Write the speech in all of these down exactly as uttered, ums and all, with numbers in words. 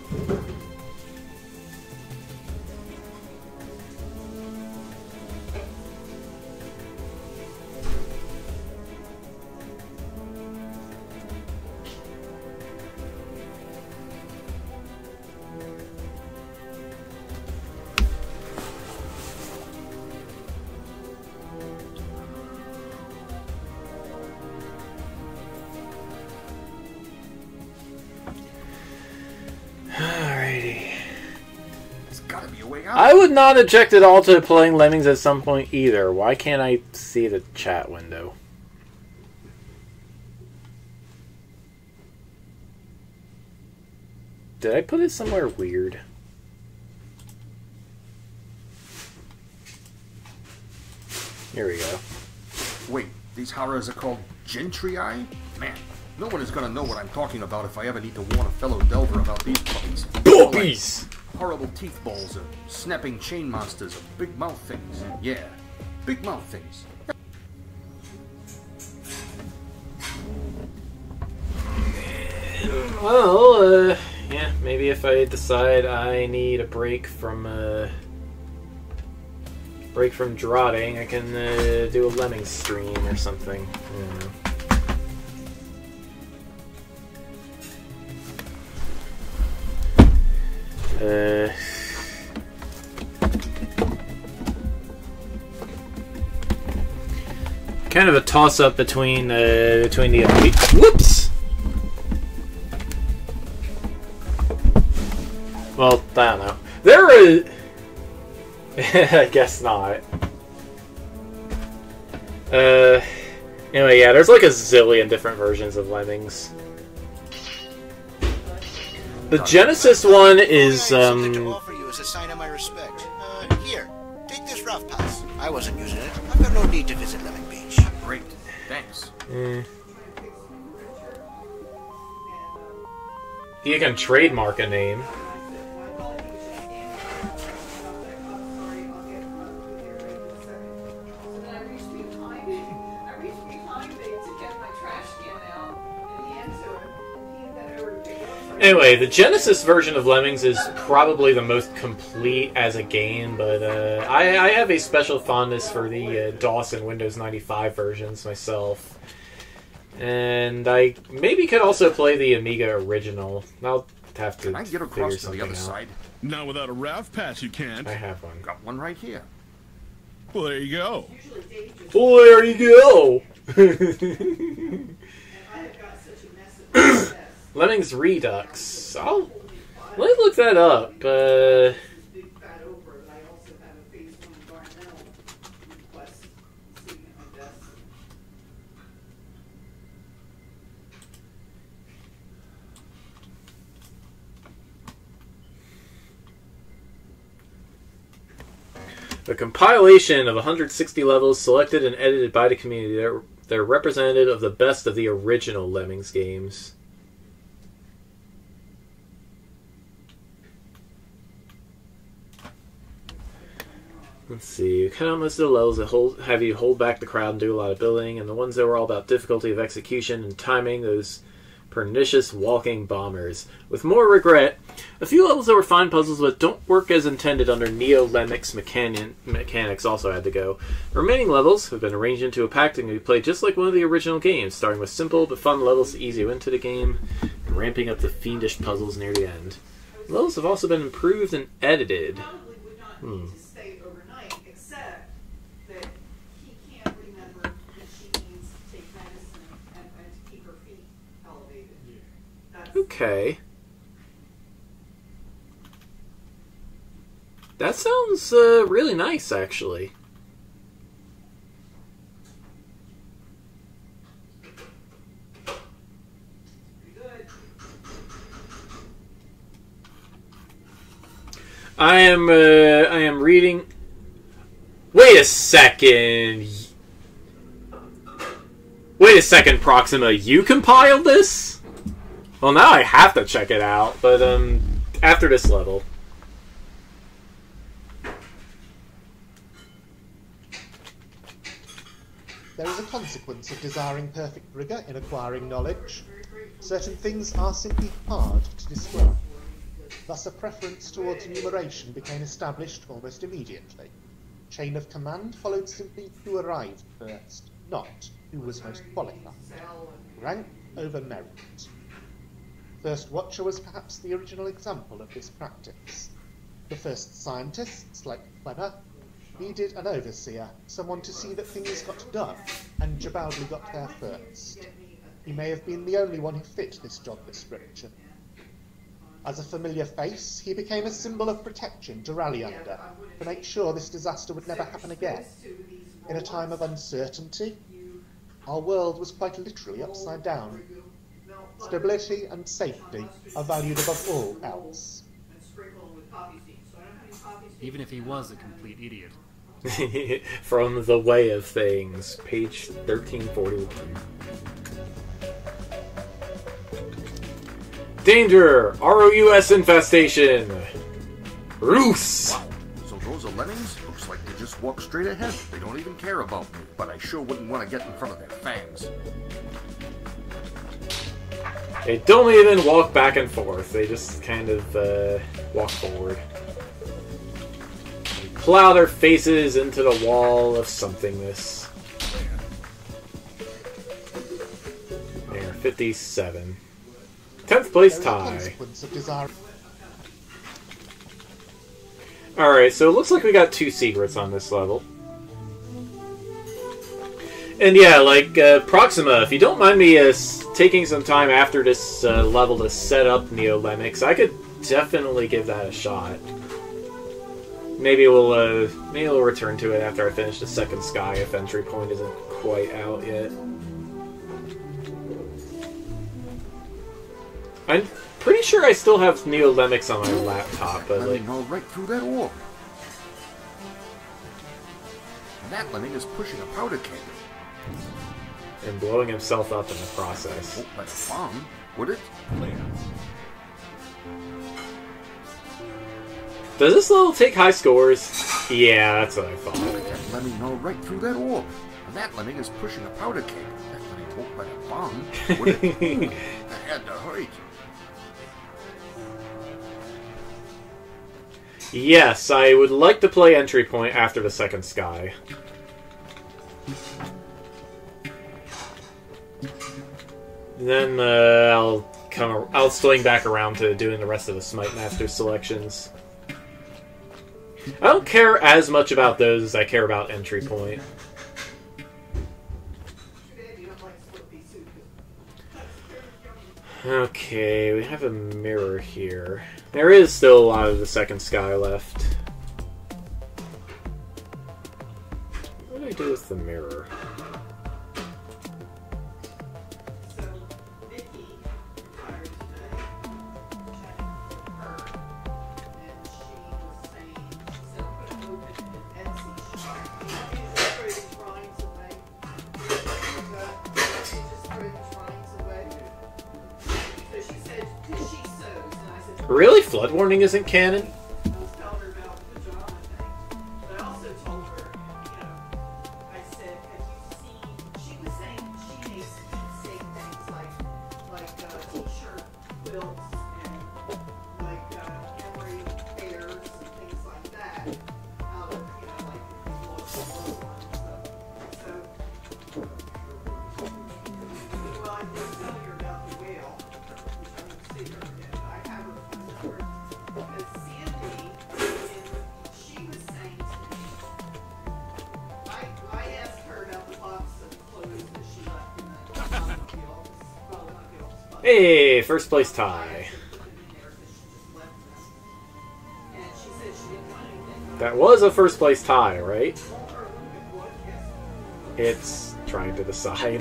I would not object at all to playing Lemmings at some point either. Why can't I see the chat window? Did I put it somewhere weird? Here we go. Wait, these horrors are called gentrii? Man, no one is gonna know what I'm talking about if I ever need to warn a fellow delver about these puppies. Puppies! Horrible teeth balls, or snapping chain monsters, or big mouth things. Yeah, big mouth things. Well, uh, yeah, maybe if I decide I need a break from, uh, break from drodding, I can, uh, do a Lemming stream or something. Yeah. Uh... Kind of a toss-up between, uh, between the... Whoops! Well, I don't know. There is... I guess not. Uh... Anyway, yeah, there's like a zillion different versions of Lemmings. The Genesis one is, um... something to offer you as a sign of my respect. Uh, here, take this rough pass. I wasn't using it. I've got no need to visit Lemming Beach. Great, thanks. Mm. You can trademark a name. Anyway, the Genesis version of Lemmings is probably the most complete as a game, but uh, I, I have a special fondness for the uh, DOS and Windows ninety-five versions myself. And I maybe could also play the Amiga original. I'll have to Can I get across to the other out. side? Not without a RAV pass, you can't. I have one. Got one right here. Well, there you go. Well, there you go. Lemmings Redux. I'll let me look that up. Uh, a compilation of one hundred sixty levels selected and edited by the community. They're, they're representative of the best of the original Lemmings games. Let's see, you cut out most of the levels that hold, have you hold back the crowd and do a lot of building, and the ones that were all about difficulty of execution and timing, those pernicious walking bombers. With more regret, a few levels that were fine puzzles but don't work as intended under Neo-Lemmix mechan mechanics also had to go. The remaining levels have been arranged into a pack that can be played just like one of the original games, starting with simple but fun levels to ease you into the game, and ramping up the fiendish puzzles near the end. The levels have also been improved and edited. Hmm. Okay. That sounds uh, really nice, actually. I am, uh, I am reading... Wait a second. Wait a second, Proxima. You compiled this? Well, now I have to check it out, but um, after this level. There is a consequence of desiring perfect rigor in acquiring knowledge. Certain things are simply hard to describe. Thus a preference towards numeration became established almost immediately. Chain of command followed simply who arrived first, not who was most qualified. Rank over merit. First Watcher was perhaps the original example of this practice. The first scientists, like Kleber, needed an overseer, someone to see that things got done, and Jabaldly got there first. He may have been the only one who fit this job description. As a familiar face, he became a symbol of protection to rally under, to make sure this disaster would never happen again. In a time of uncertainty, our world was quite literally upside down. Stability and safety are valued above all else. Even if he was a complete idiot. From The Way of Things, page thirteen forty-one. Danger! R O U S infestation! Roos! Wow, so those are lemmings? Looks like they just walk straight ahead. They don't even care about me, but I sure wouldn't want to get in front of their fangs. They don't even walk back and forth. They just kind of uh, walk forward. And plow their faces into the wall of somethingness. There, fifty-seven. tenth place tie. Alright, so it looks like we got two secrets on this level. And yeah, like, uh, Proxima, if you don't mind me uh, taking some time after this uh, level to set up Neo-Lemix, I could definitely give that a shot. Maybe we'll, uh, maybe we'll return to it after I finish the second sky if entry point isn't quite out yet. I'm pretty sure I still have Neo-Lemix on my laptop, but Let like... me go right through that orb. And that lemming is pushing a powder keg. and blowing himself up in the process. Oh, that's a bomb, would it? Does this level take high scores? Yeah, that's what I thought. That lemming know right through that orb. And that lemming is pushing a powder keg. That lemming won't let a bomb, would it? Ooh, that had to hurt. Yes, I would like to play entry point after the second sky. Then uh, I'll come. I'll swing back around to doing the rest of the Smite Master selections. I don't care as much about those as I care about entry point. Okay, we have a mirror here. There is still a lot of the second sky left. What do I do with the mirror? Really? Flood warning isn't canon? Hey, first place tie. That was a first place tie, right? It's trying to decide.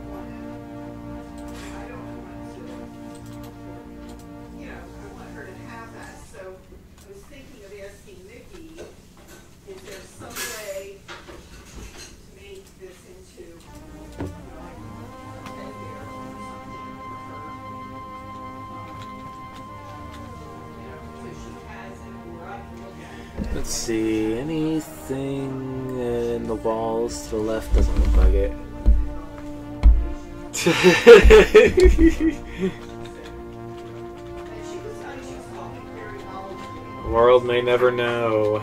Let's see, anything in the walls to the left doesn't look like it. world may never know.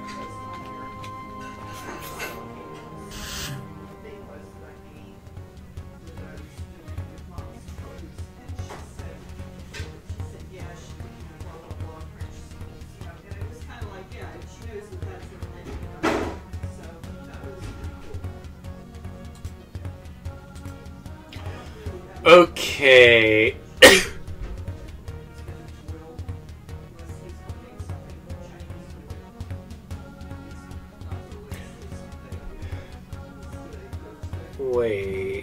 Okay. Wait.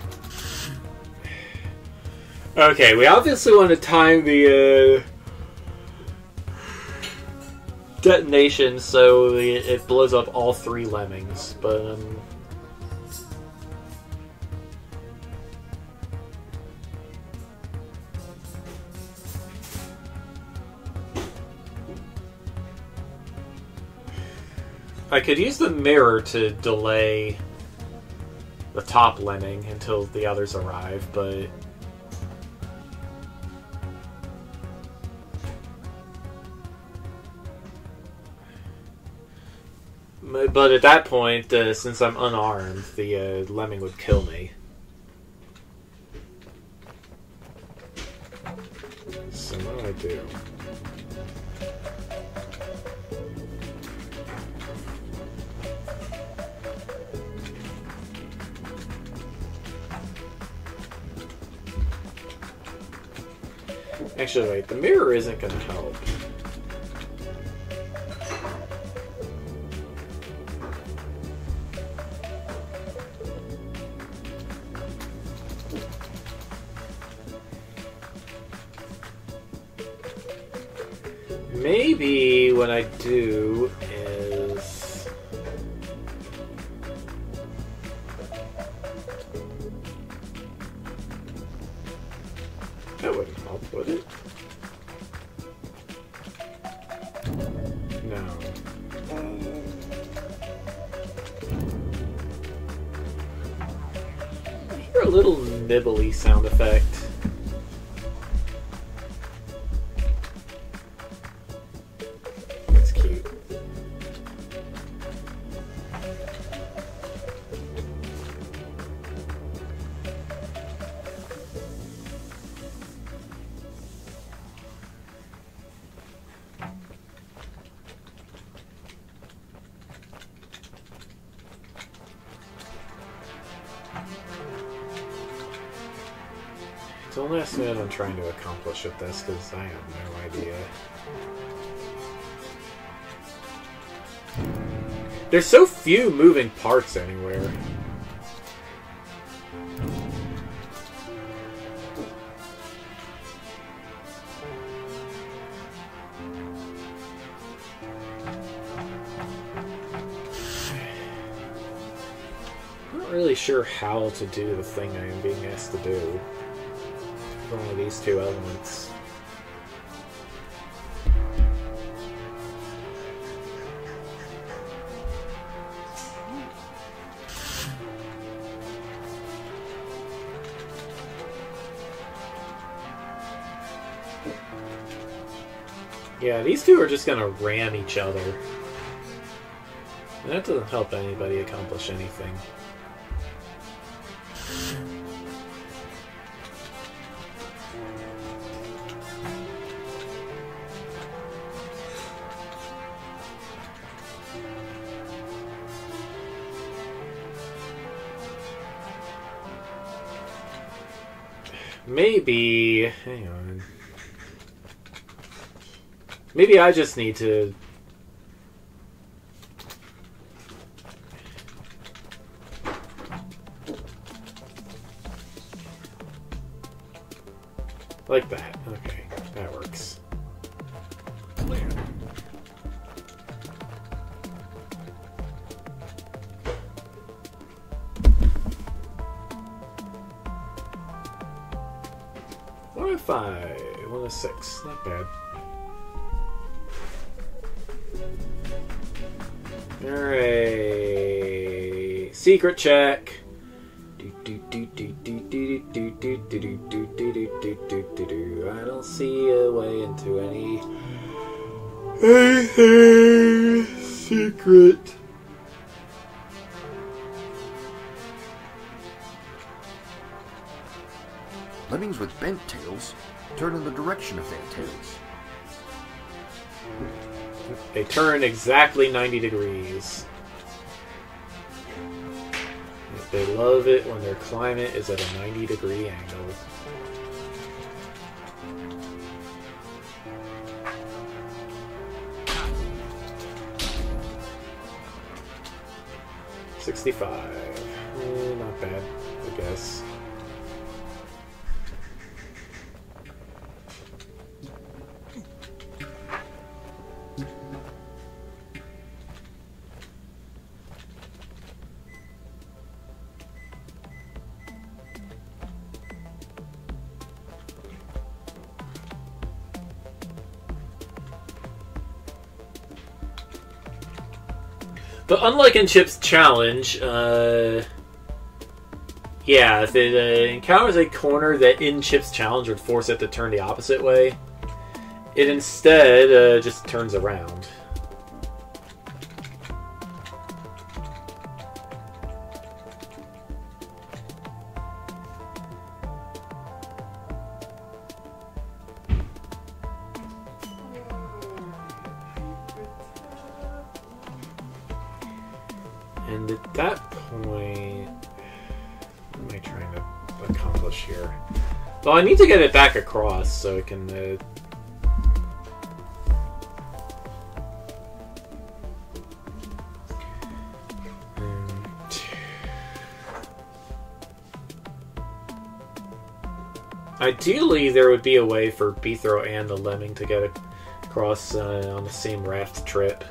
Okay, we obviously want to time the uh, detonation so it it blows up all three lemmings, but um, I could use the mirror to delay the top lemming until the others arrive, but but at that point, uh, since I'm unarmed, the uh, lemming would kill me. So what do I do? Actually, wait, the mirror isn't going to help. Maybe what I do is... That wouldn't help, would it? No. I hear a little nibbly sound effect. That's cute. Don't ask me what I'm trying to accomplish with this, because I have no idea. There's so few moving parts anywhere. I'm not really sure how to do the thing I am being asked to do. Only these two elements. Yeah, these two are just gonna ram each other. And that doesn't help anybody accomplish anything. Maybe... hang on. Maybe I just need to... like that. Okay, that works. Clear. One of five, one of six. Not bad. Alright. Secret check. I don't see a way into any Anything secret? Lemmings with bent tails turn in the direction of their tails. They turn exactly ninety degrees. They love it when their climate is at a ninety degree angle. sixty-five. Eh, not bad, I guess. But unlike in Chip's challenge, uh, yeah, if it uh, encounters a corner that in Chip's challenge would force it to turn the opposite way, it instead uh, just turns around. And at that point, what am I trying to accomplish here? Well, I need to get it back across so it can... Uh, Ideally, there would be a way for Beethro and the Lemming to get across uh, on the same raft trip.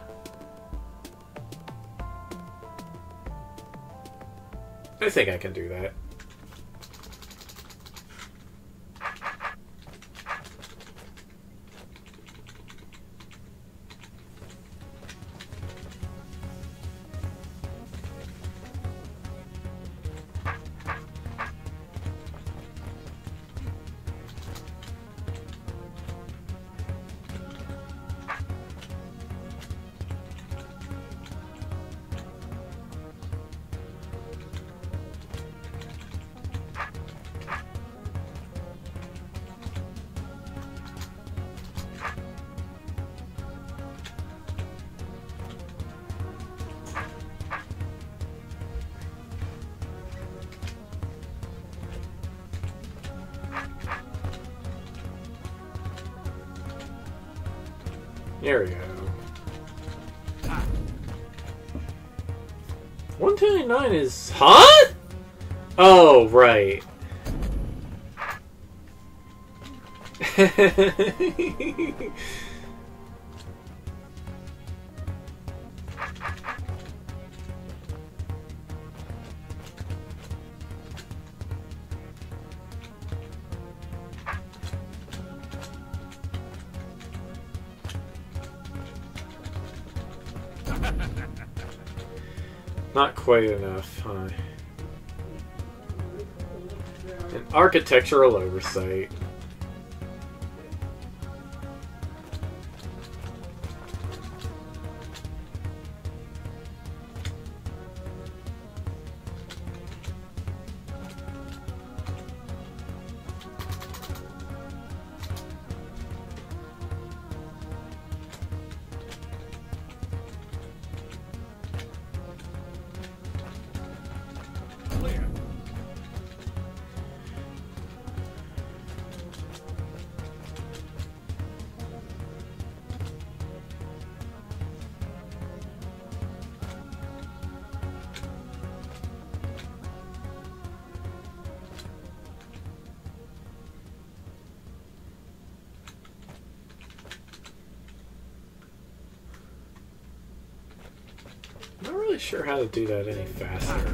I think I can do that. There we go. one twenty-nine is... Huh? Oh, right. Not quite enough, huh? An architectural oversight. Not really sure how to do that any faster.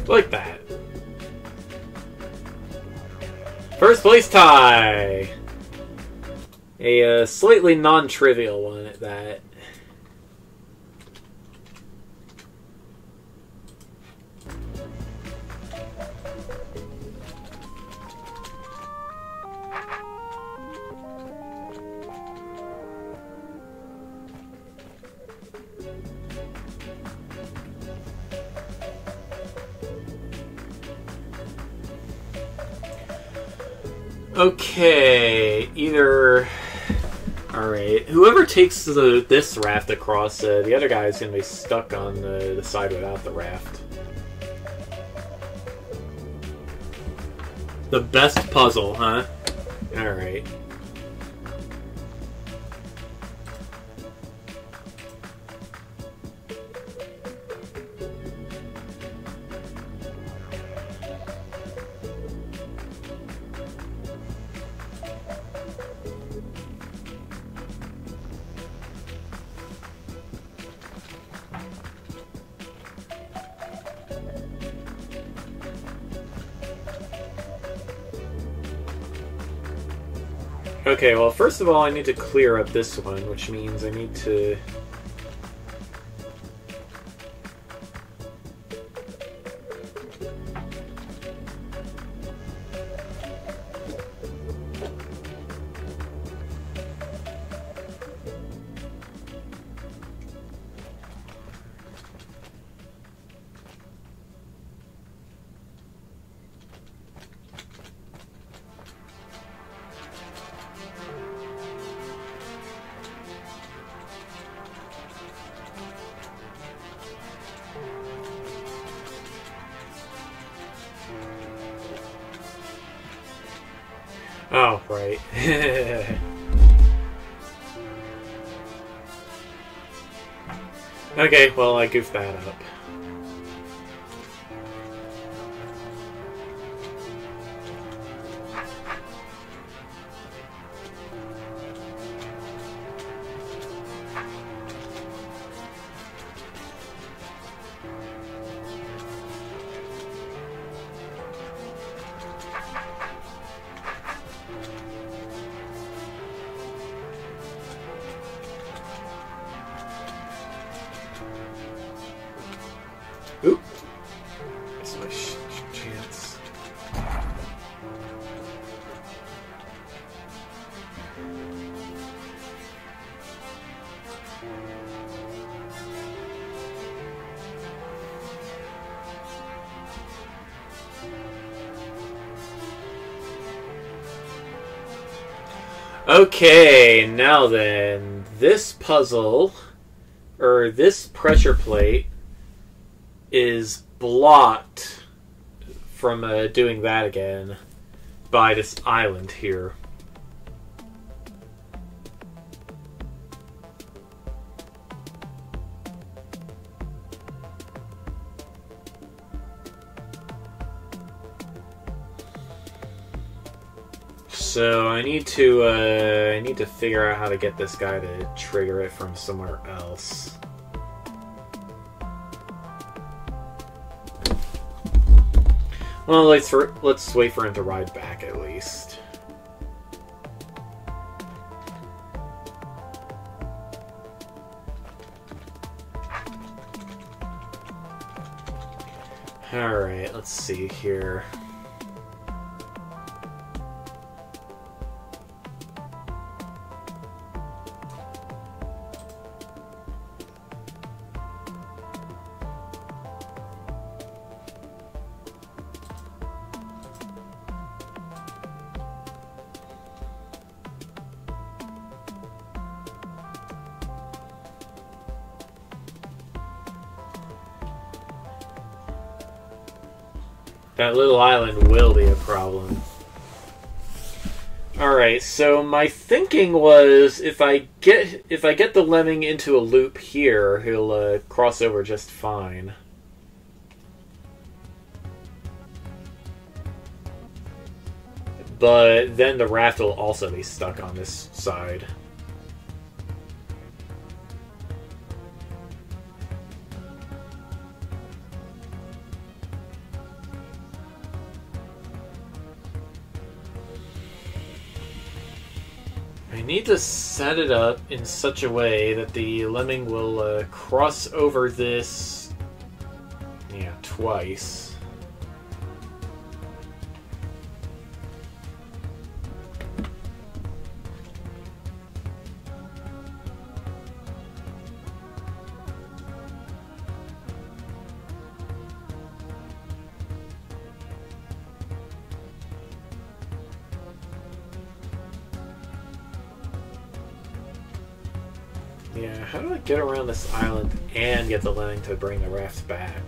Like that. First place tie! A uh, slightly non-trivial one at that. Okay, either... Alright, whoever takes the, this raft across, uh, the other guy is going to be stuck on the, the side without the raft. The best puzzle, huh? Alright. Okay, well, first of all, I need to clear up this one, which means I need to... Oh, right. Okay, well, I goofed that up. Oop. That's my sh chance. Okay, now then, this puzzle, or this pressure plate, is blocked from uh, doing that again by this island here. So I need to uh, I need to figure out how to get this guy to trigger it from somewhere else. Well, let's for, let's wait for him to ride back at least. All right, let's see here. That little island will be a problem. Alright, so my thinking was if I get if I get the lemming into a loop here, he'll uh, cross over just fine. But then the raft will also be stuck on this side. need to set it up in such a way that the lemming will uh, cross over this, yeah, twice. Yeah, how do I get around this island and get the lemming to bring the raft back?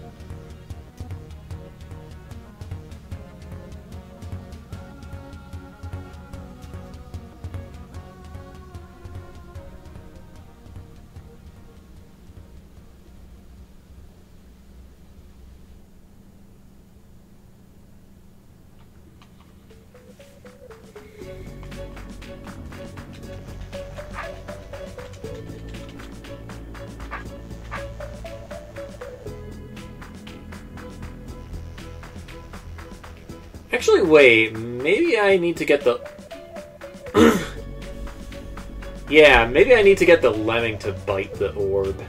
Actually, wait, maybe I need to get the... yeah, maybe I need to get the lemming to bite the orb.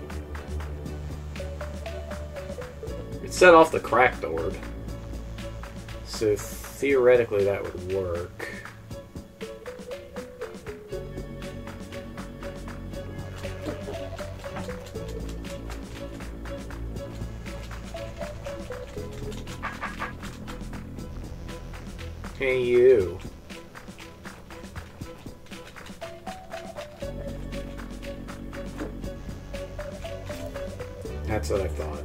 It set off the cracked orb. So theoretically that would work. Hey, you. That's what I thought.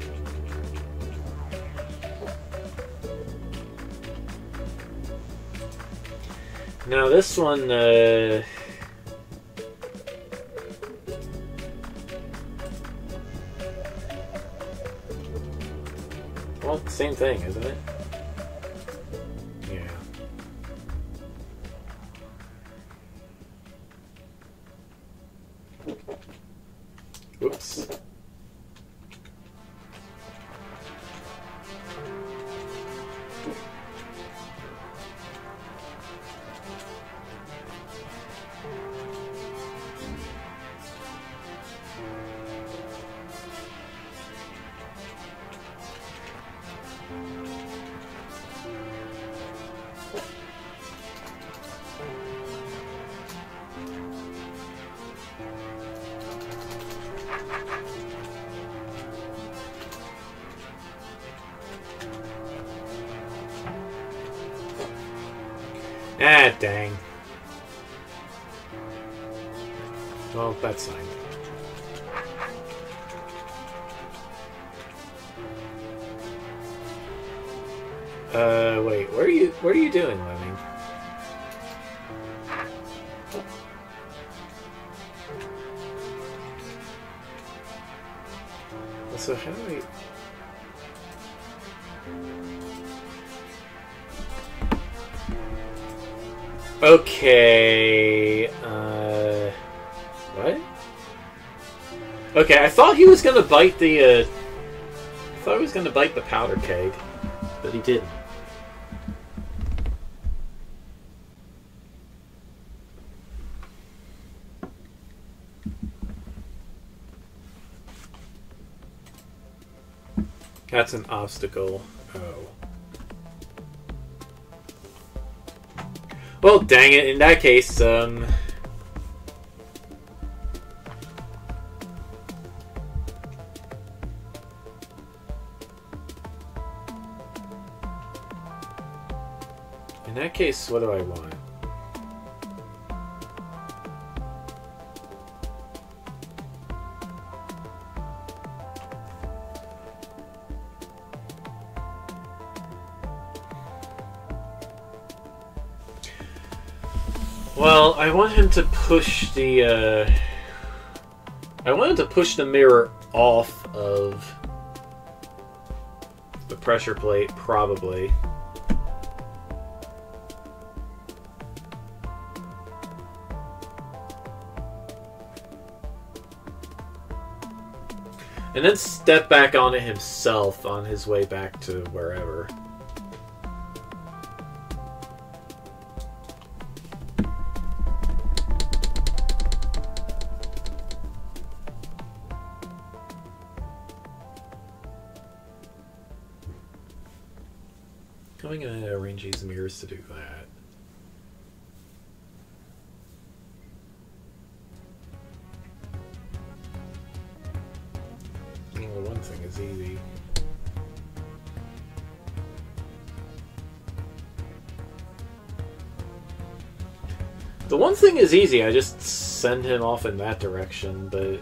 Now this one, uh... well, same thing, isn't it? Oops. Ah, dang. Well, that's fine. Uh, wait, where are you, what are you doing, Lemming? So how do we... Okay, uh, what? Okay, I thought he was gonna bite the, uh, I thought he was gonna bite the powder keg, but he didn't. That's an obstacle. Oh. Well, dang it, in that case, um... in that case, what do I want? Well, I want him to push the, uh... I want him to push the mirror off of the pressure plate, probably. And then step back on it himself on his way back to wherever. How am I going to arrange these mirrors to do that? Well, one thing is easy. The one thing is easy, I just send him off in that direction, but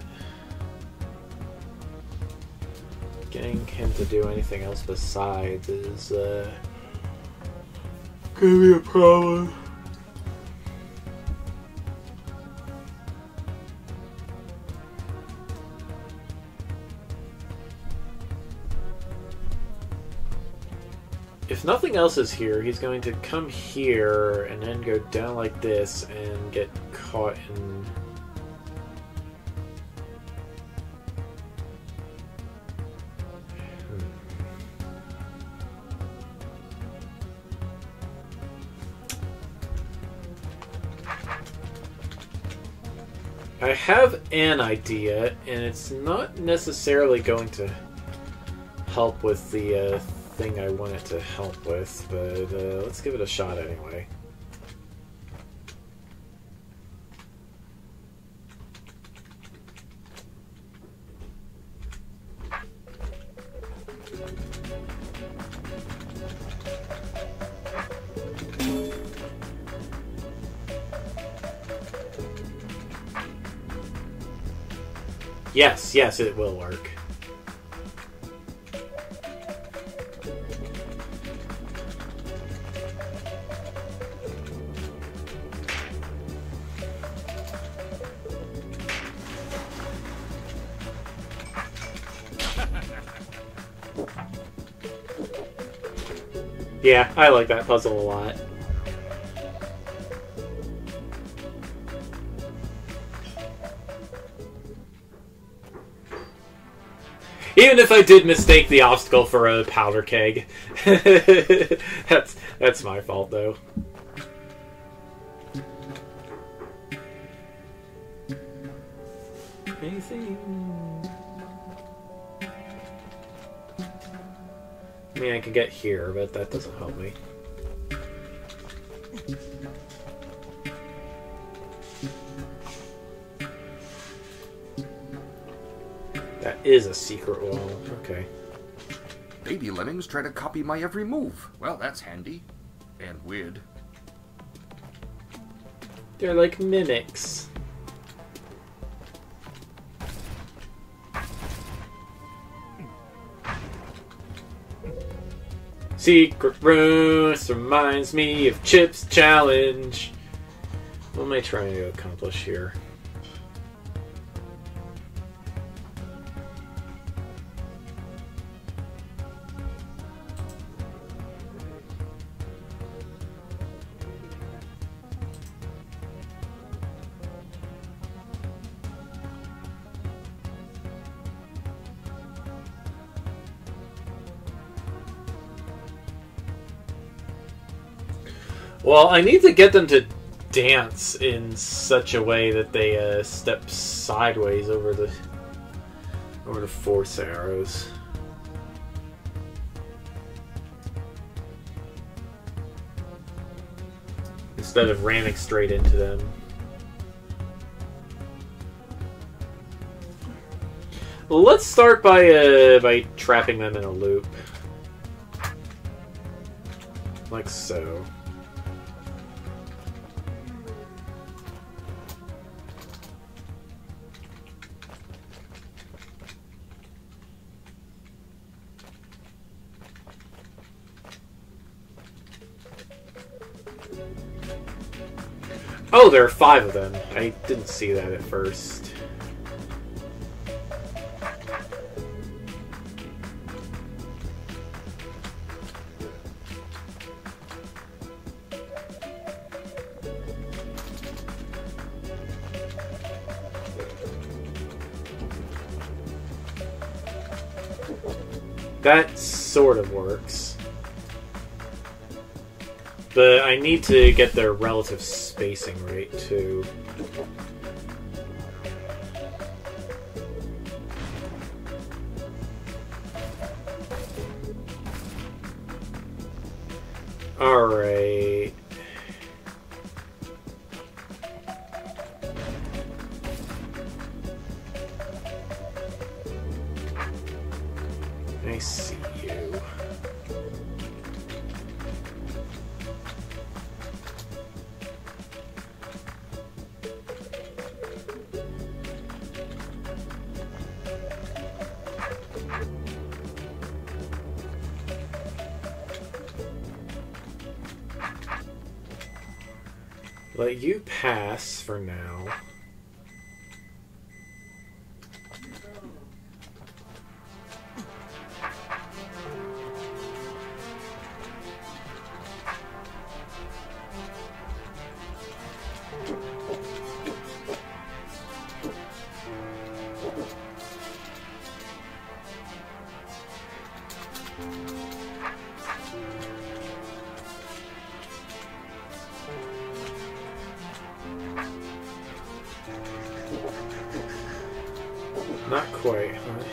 getting him to do anything else besides is uh, gonna be a problem. If nothing else is here, he's going to come here and then go down like this and get caught in... Hmm. I have an idea, and it's not necessarily going to help with the uh, thing I want it to help with, but uh, let's give it a shot anyway. Yes, yes, it will work. Yeah, I like that puzzle a lot. Even if I did mistake the obstacle for a powder keg. that's that's my fault, though. Anything? I mean, I can get here, but that doesn't help me. That is a secret wall. Okay. Baby lemmings try to copy my every move. Well, that's handy. And weird. They're like mimics. Secret room reminds me of Chip's challenge. What am I trying to accomplish here? Well, I need to get them to dance in such a way that they uh, step sideways over the over the force arrows. Instead of ramming straight into them. Well, let's start by uh, by trapping them in a loop. Like so. Oh, there are five of them. I didn't see that at first. That sort of works. But I need to get their relative spacing right, too. Alright. I see you. Let you pass for now. Not quite, huh?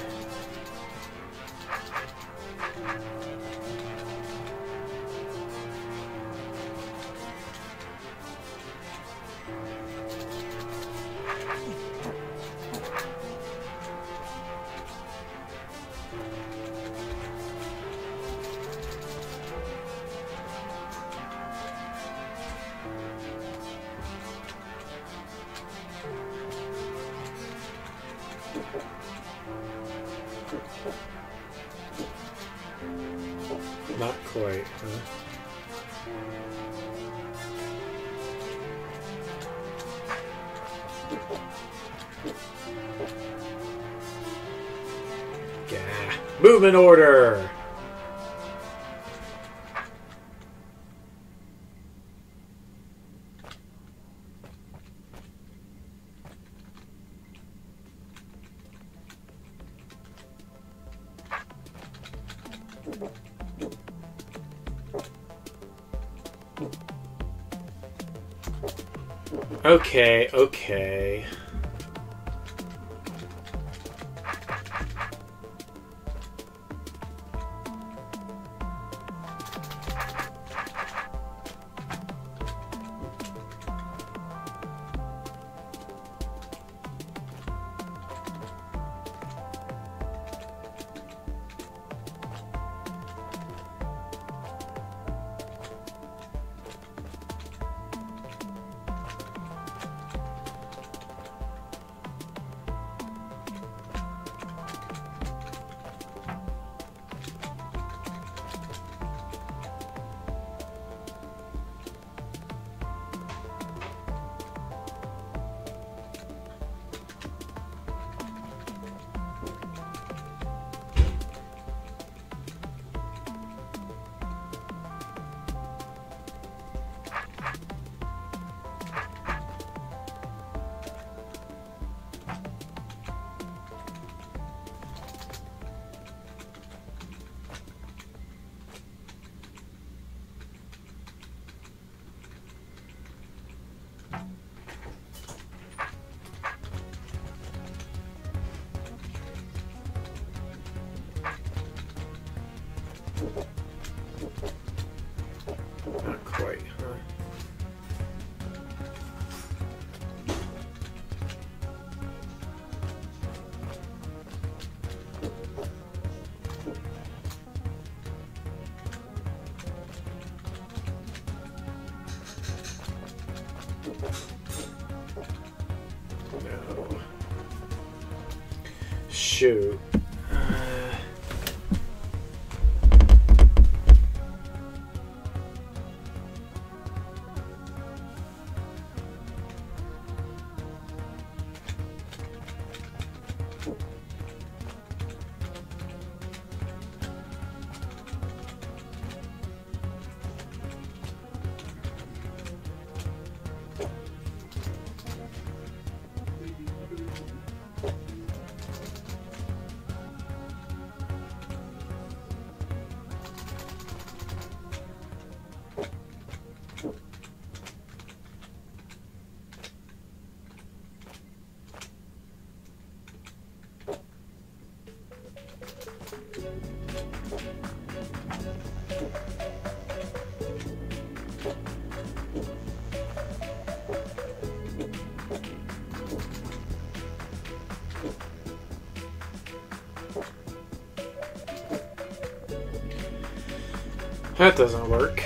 Not quite, huh? Gah. Movement order! Okay, okay. Not quite, huh? No. Shoot. That doesn't work.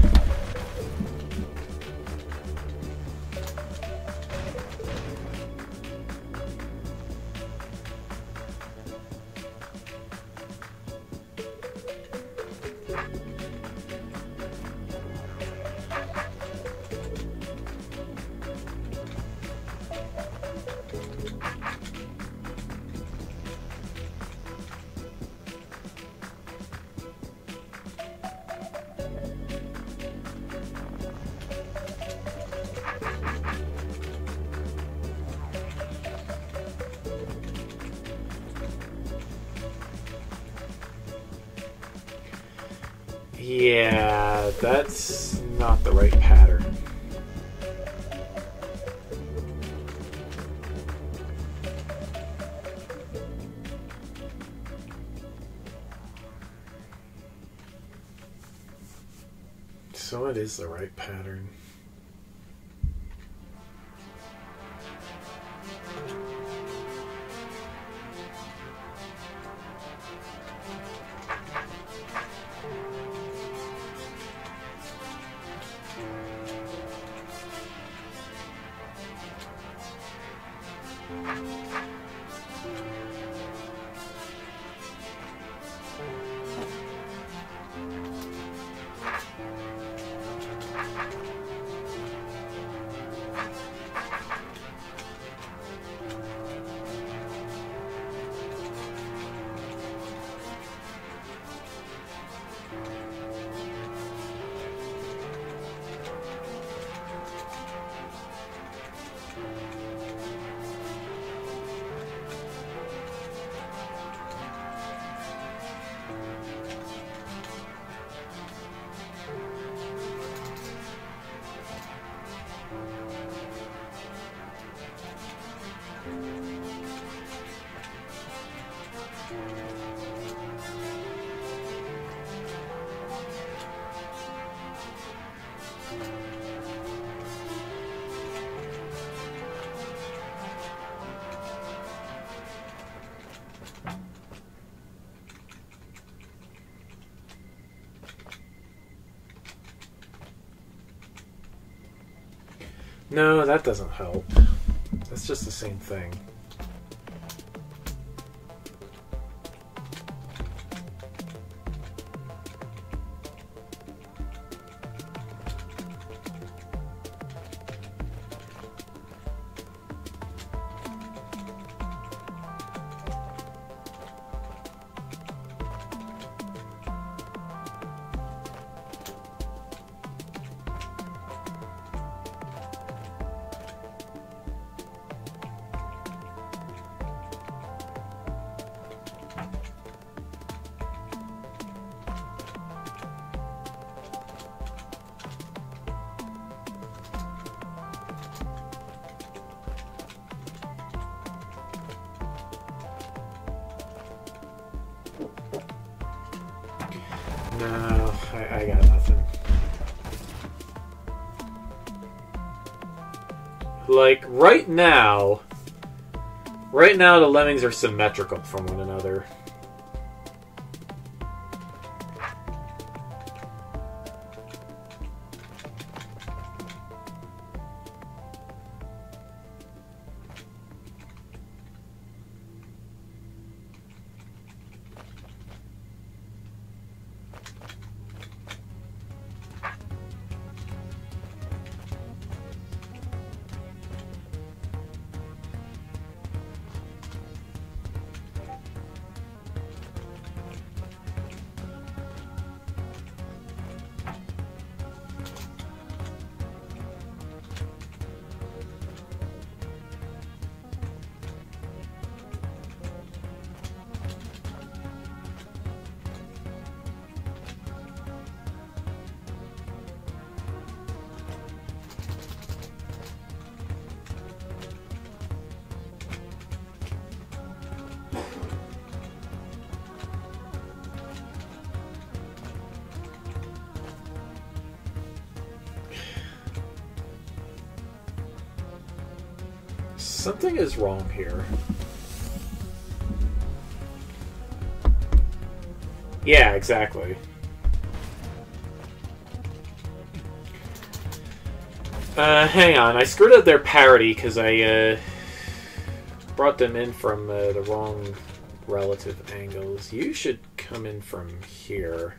Yeah, that's not the right pattern. So it is the right pattern. No, that doesn't help. That's just the same thing. No, I, I got nothing. Like, right now, right now the lemmings are symmetrical from one another. Something is wrong here. Yeah, exactly. Uh, hang on. I screwed up their parity because I uh, brought them in from uh, the wrong relative angles. You should come in from here.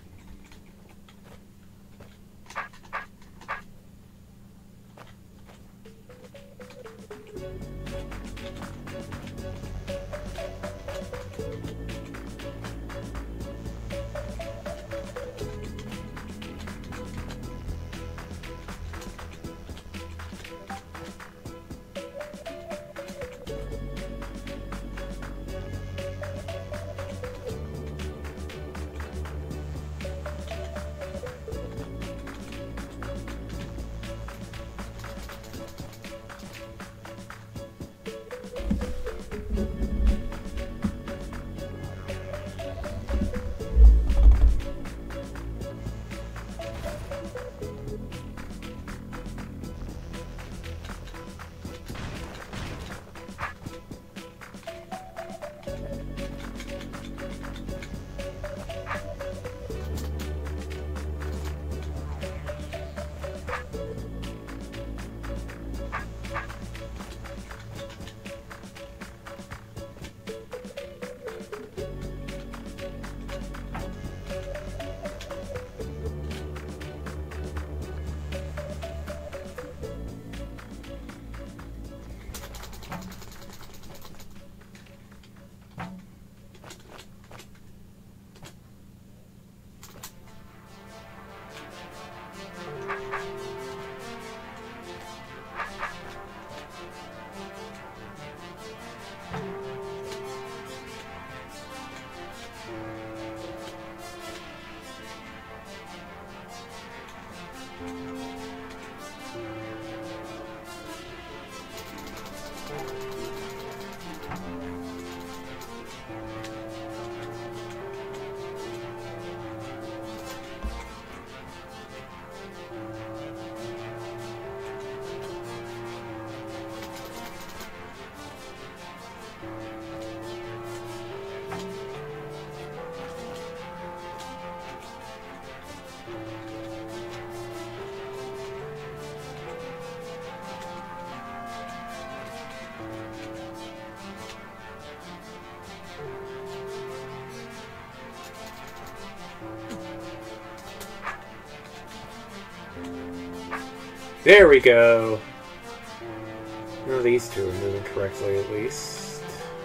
There we go. Well, these two are moving correctly, at least.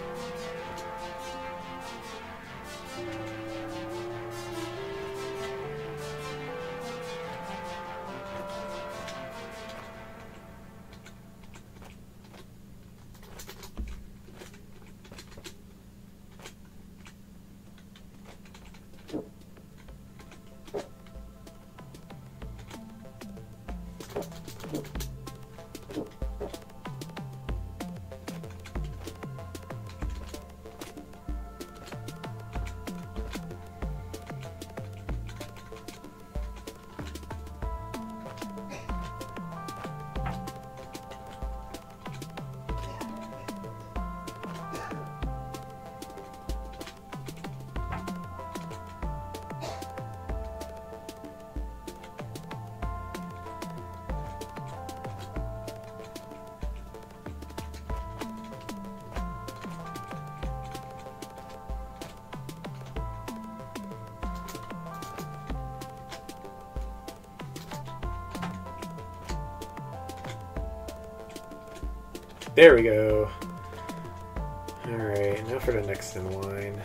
There we go. Alright, now for the next in line.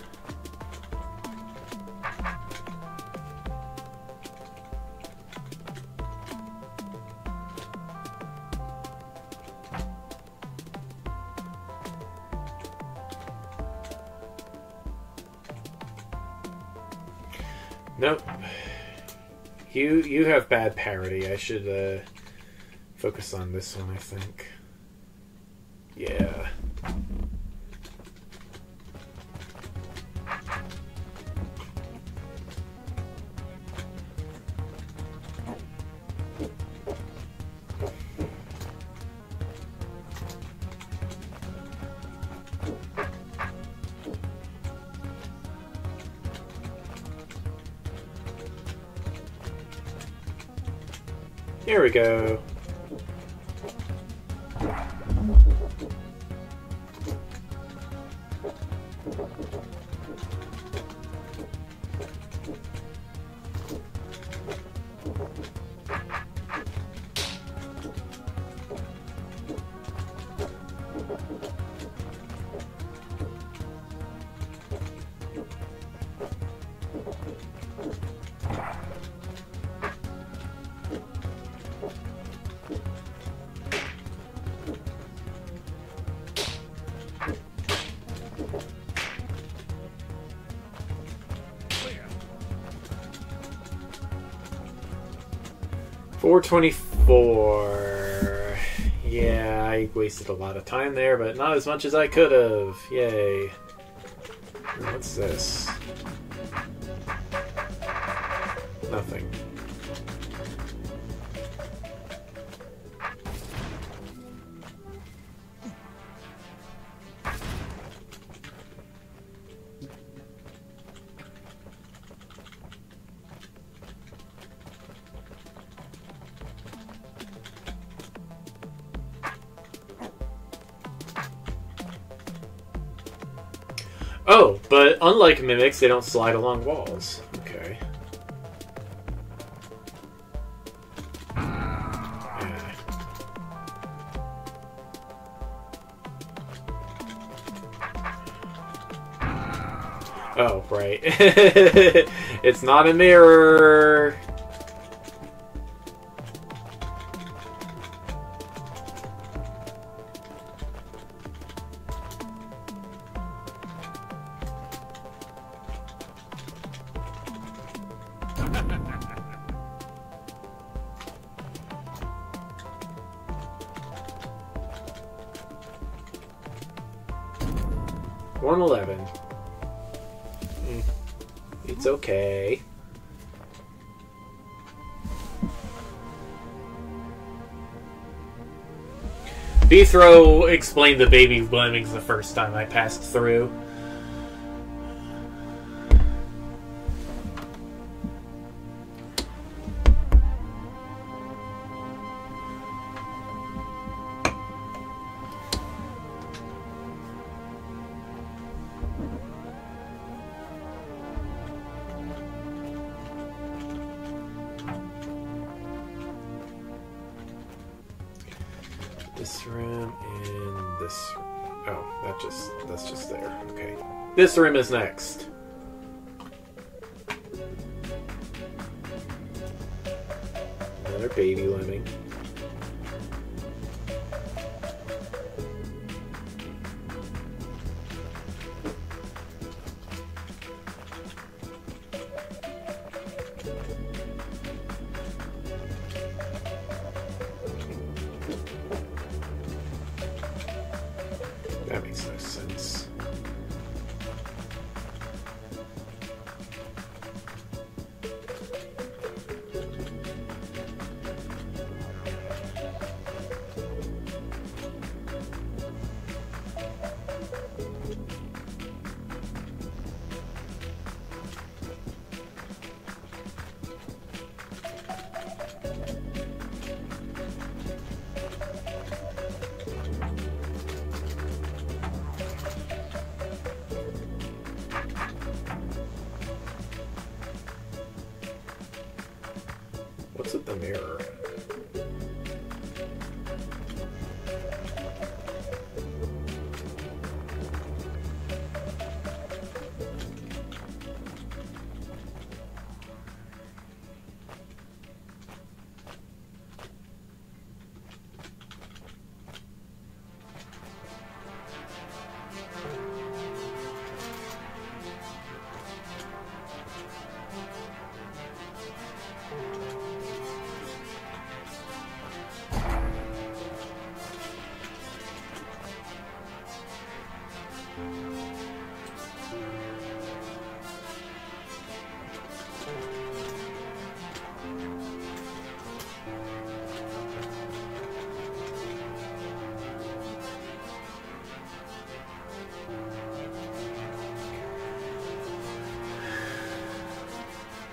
Nope. You you have bad parity. I should uh, focus on this one, I think. Yeah. Here we go. four twenty-four. Yeah, I wasted a lot of time there, but not as much as I could have. Yay. What's this? Nothing. Oh, but unlike mimics, they don't slide along walls. Okay. Yeah. Oh, right. It's not a mirror. one eleven. Mm. It's okay. Beethro explained the baby lemmings the first time I passed through. This room and this room. Oh, that just that's just there. Okay. This room is next. Another baby lemming. That makes no sense. What's with the mirror?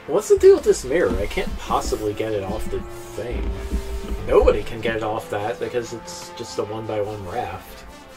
What's the deal with this mirror? I can't possibly get it off the thing. Nobody can get it off that because it's just a one-by-one raft.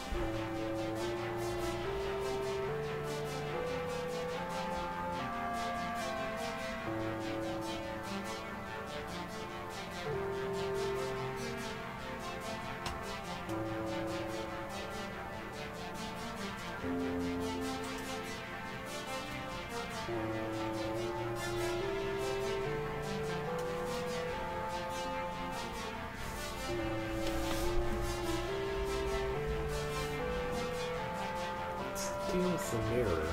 Deal with the mirror.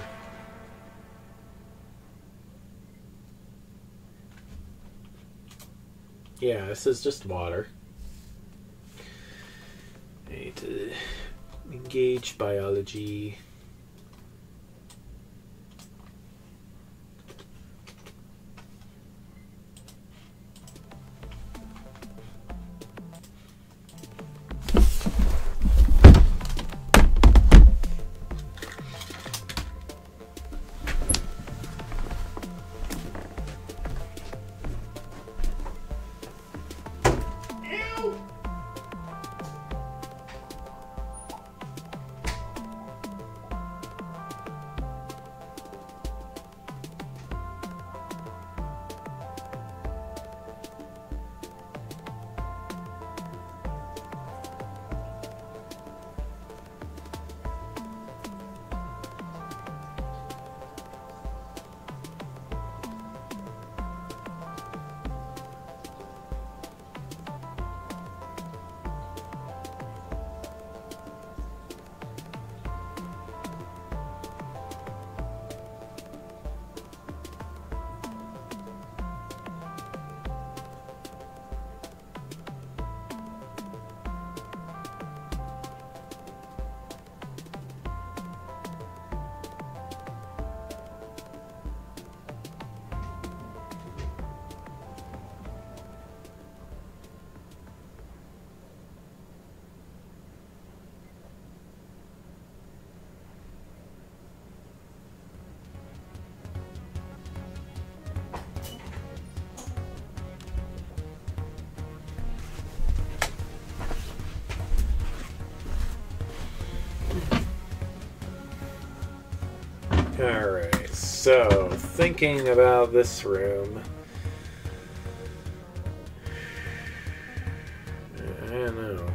Yeah, this is just water. I need to engage biology. Alright, so thinking about this room. I don't know.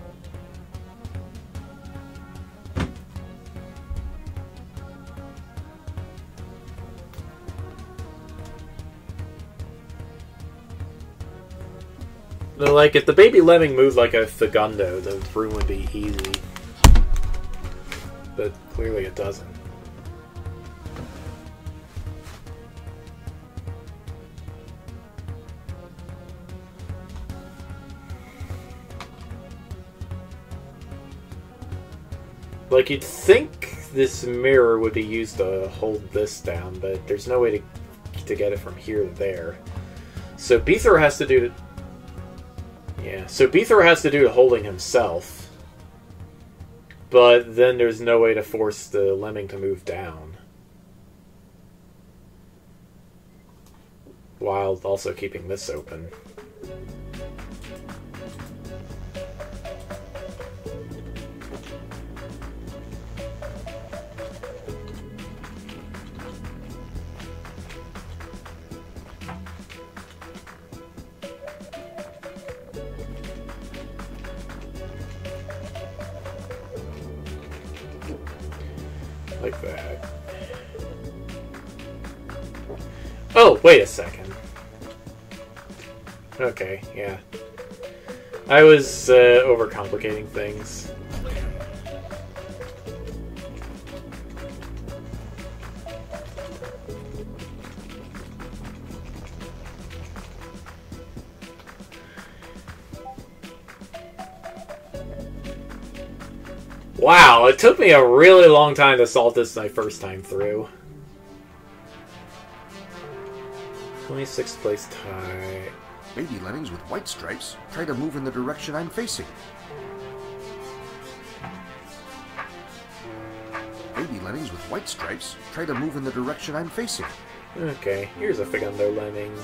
No, like, if the baby lemming moved like a segundo, the room would be easy. But clearly it doesn't. Like, you'd think this mirror would be used to hold this down, but there's no way to to get it from here to there. So Beethor has to do... Yeah, so Beethor has to do the holding himself. But then there's no way to force the lemming to move down. While also keeping this open. Like that. Oh, wait a second. Okay, yeah. I was uh, overcomplicating things. Wow, it took me a really long time to solve this my first time through. twenty-sixth place tie. Baby lemmings with white stripes try to move in the direction I'm facing. Baby lemmings with white stripes try to move in the direction I'm facing. Okay, here's a Figundo Lemming.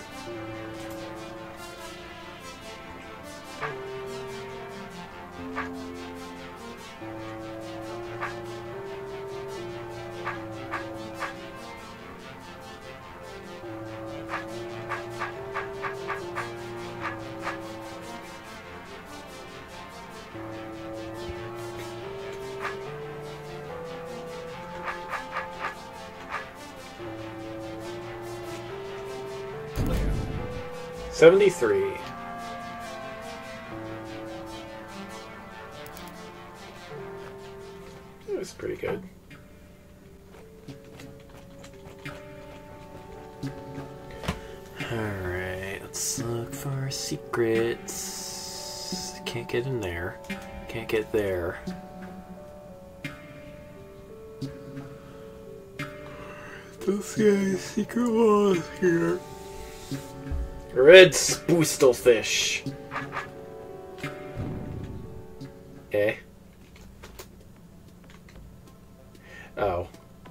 seventy-three. That was pretty good. Alright, let's look for secrets. Can't get in there. Can't get there. Don't see any secret walls here. Red spoostelfish. Eh? Oh.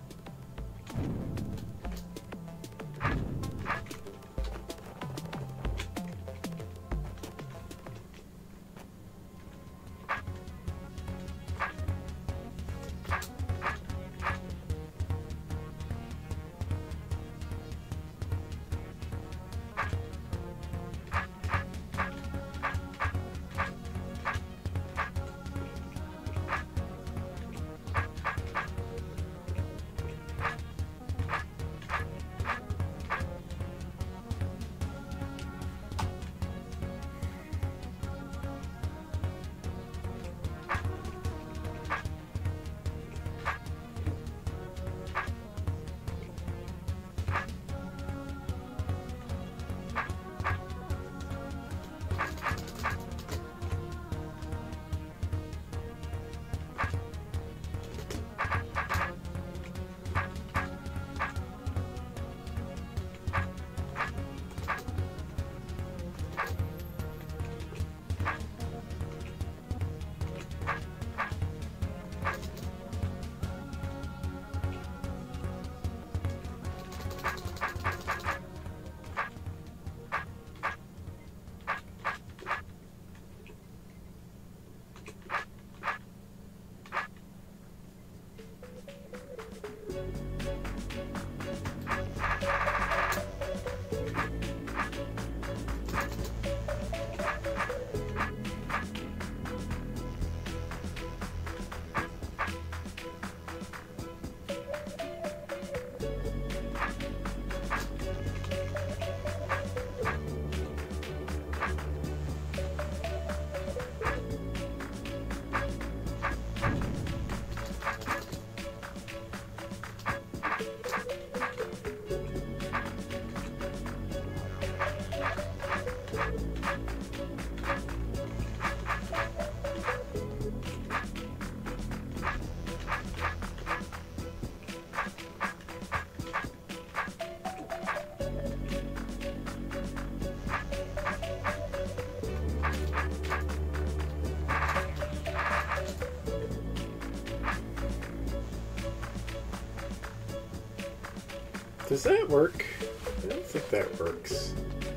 Does that work? I don't think that works.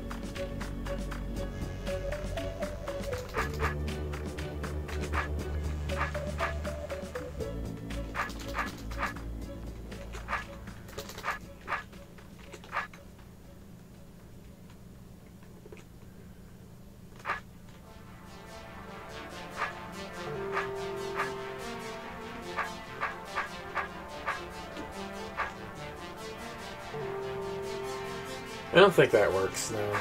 I don't think that works, no.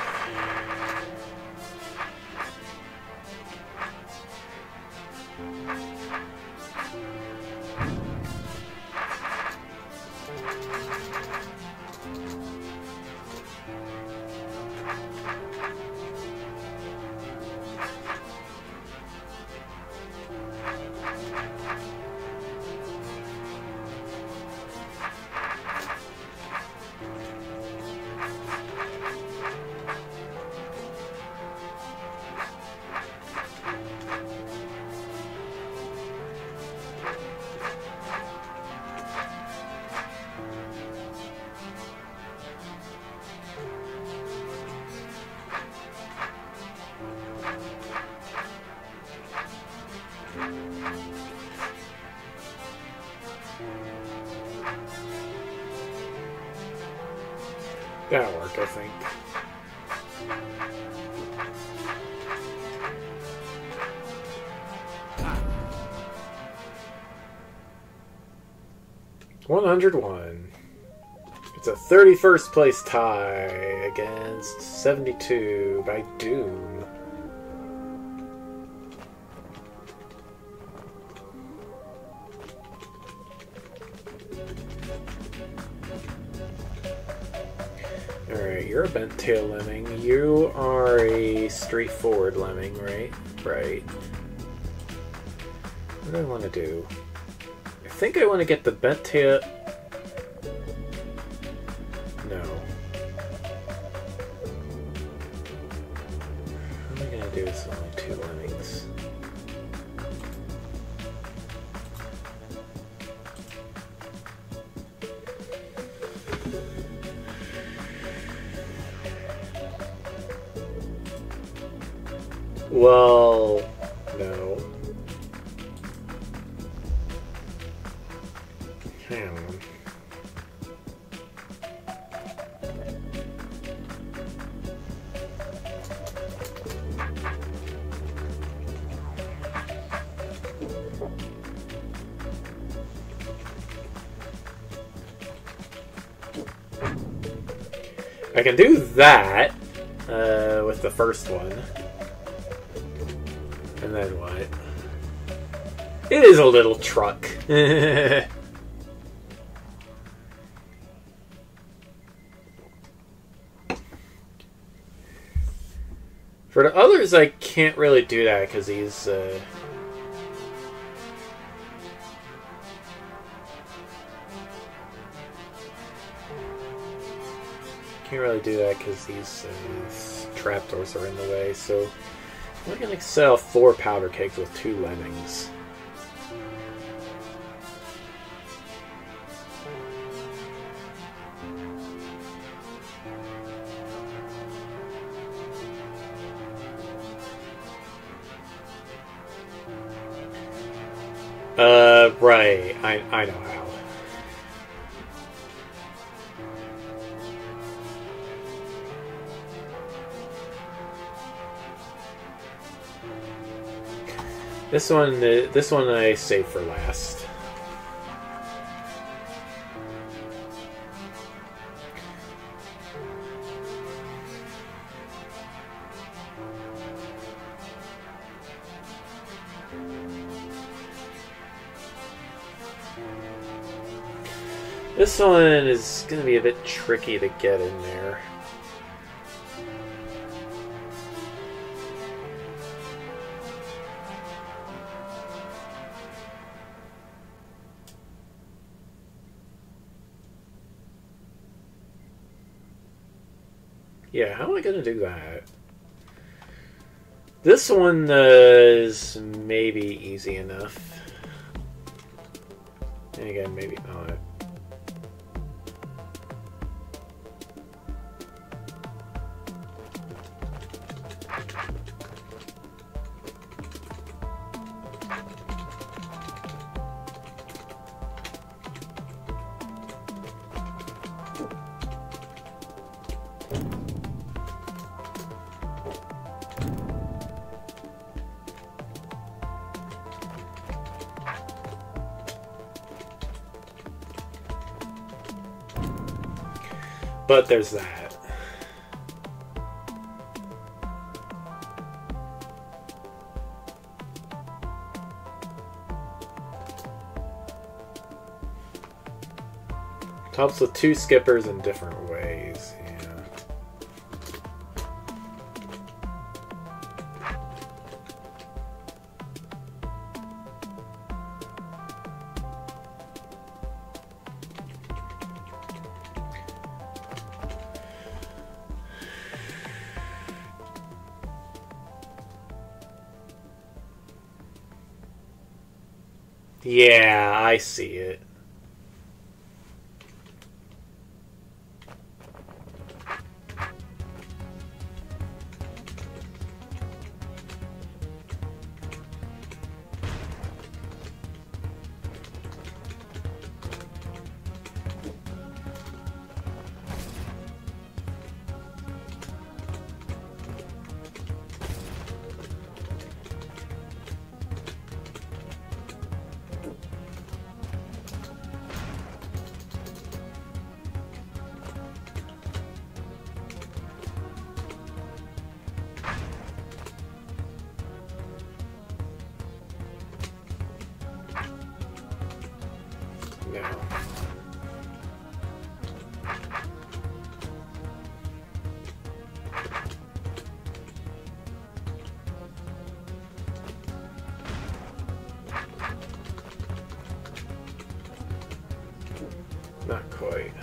That'll work, I think. one hundred one. It's a thirty-first place tie against seventy-two by Doom. Alright, you're a bent tail lemming. You are a straightforward lemming, right? Right. What do I want to do? I think I want to get the bent tail... No. What am I going to do with only two lemmings? Well, no. Hang on. I can do that uh, with the first one. And then what? It is a little truck. For the others, I can't really do that because he's... Uh... Can't really do that because these, uh, these trapdoors are in the way, so... We're going to sell four powder kegs with two lemmings. Uh, right. I, I know how. This one, this one I save for last. This one is going to be a bit tricky to get in there. Yeah, how am I going to do that? This one uh, is maybe easy enough. And again, maybe not. But there's that. Helps with two skippers in different ways. Yeah. Yeah, I see it. go. Not quite.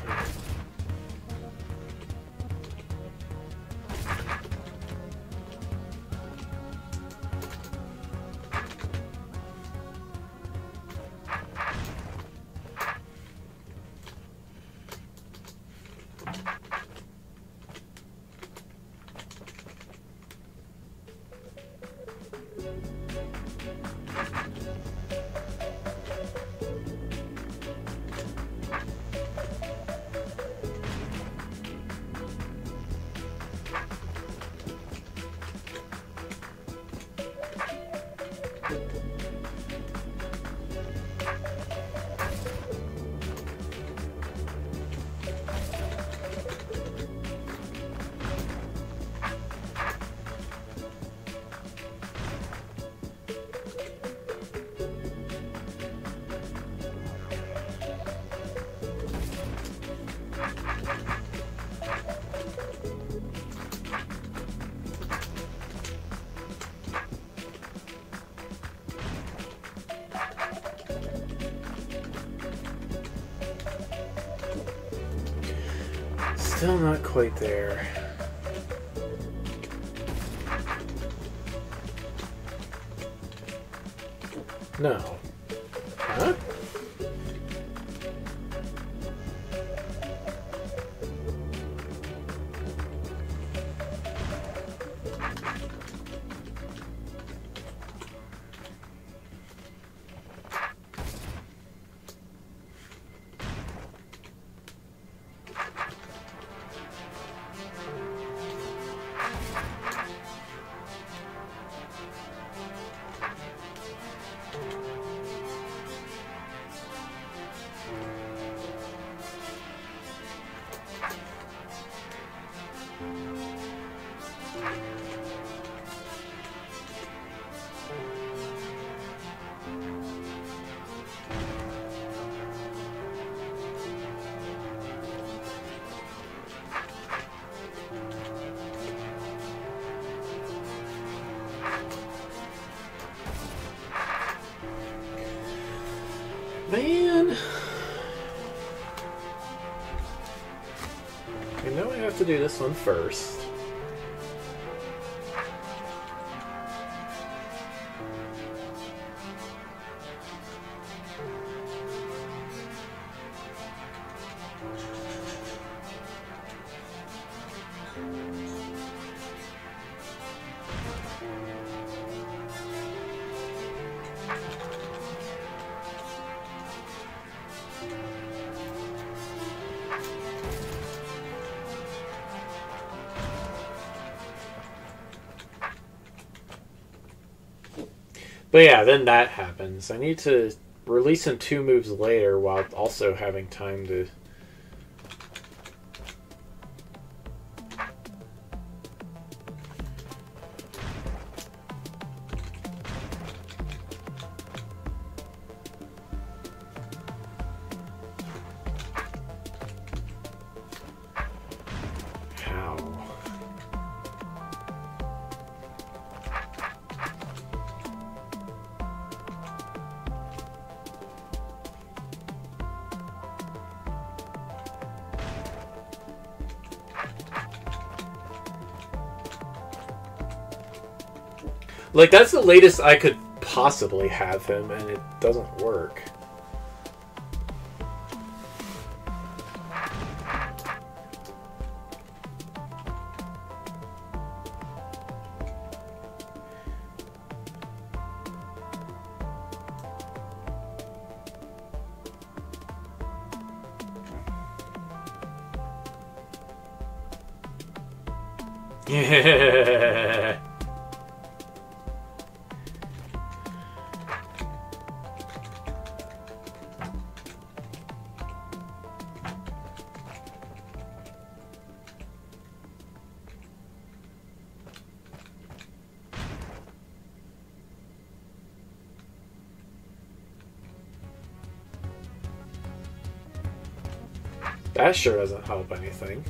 Still not quite there. No. Huh? Man. I know I have to do this one first. But yeah, then that happens. I need to release him two moves later while also having time to... Like, that's the latest I could possibly have him, and it doesn't work. Yeah. That sure doesn't help anything.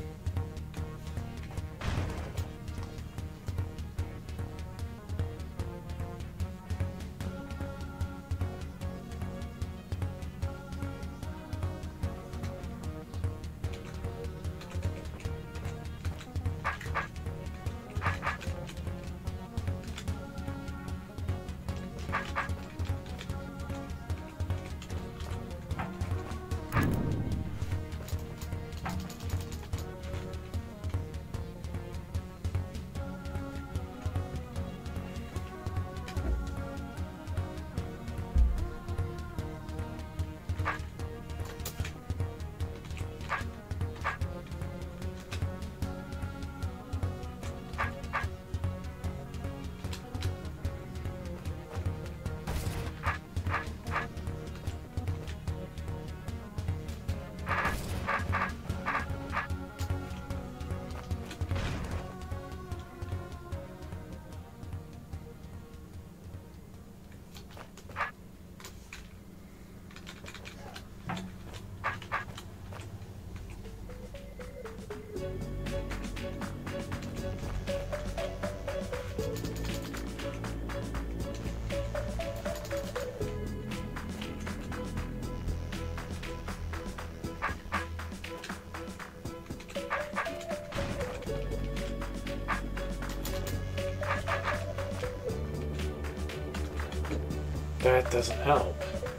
That doesn't help.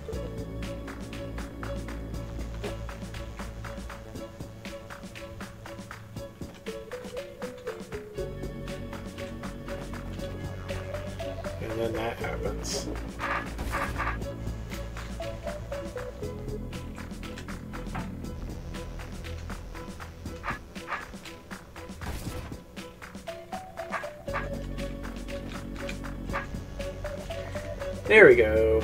And then that happens. There we go.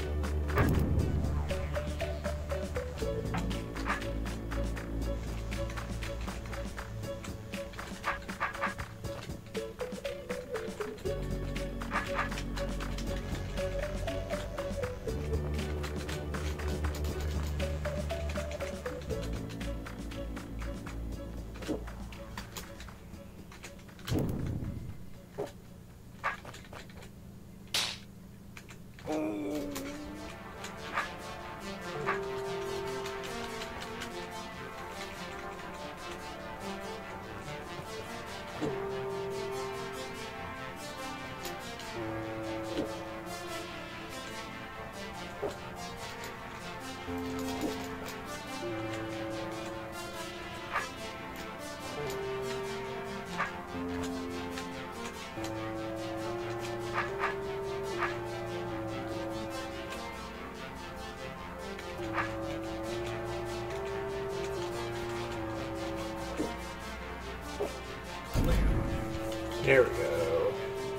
There we go.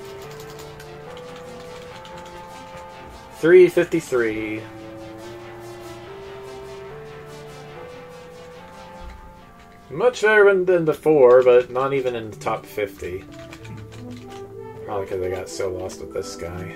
three fifty-three. Much better than before, but not even in the top fifty. Probably because I got so lost with this guy.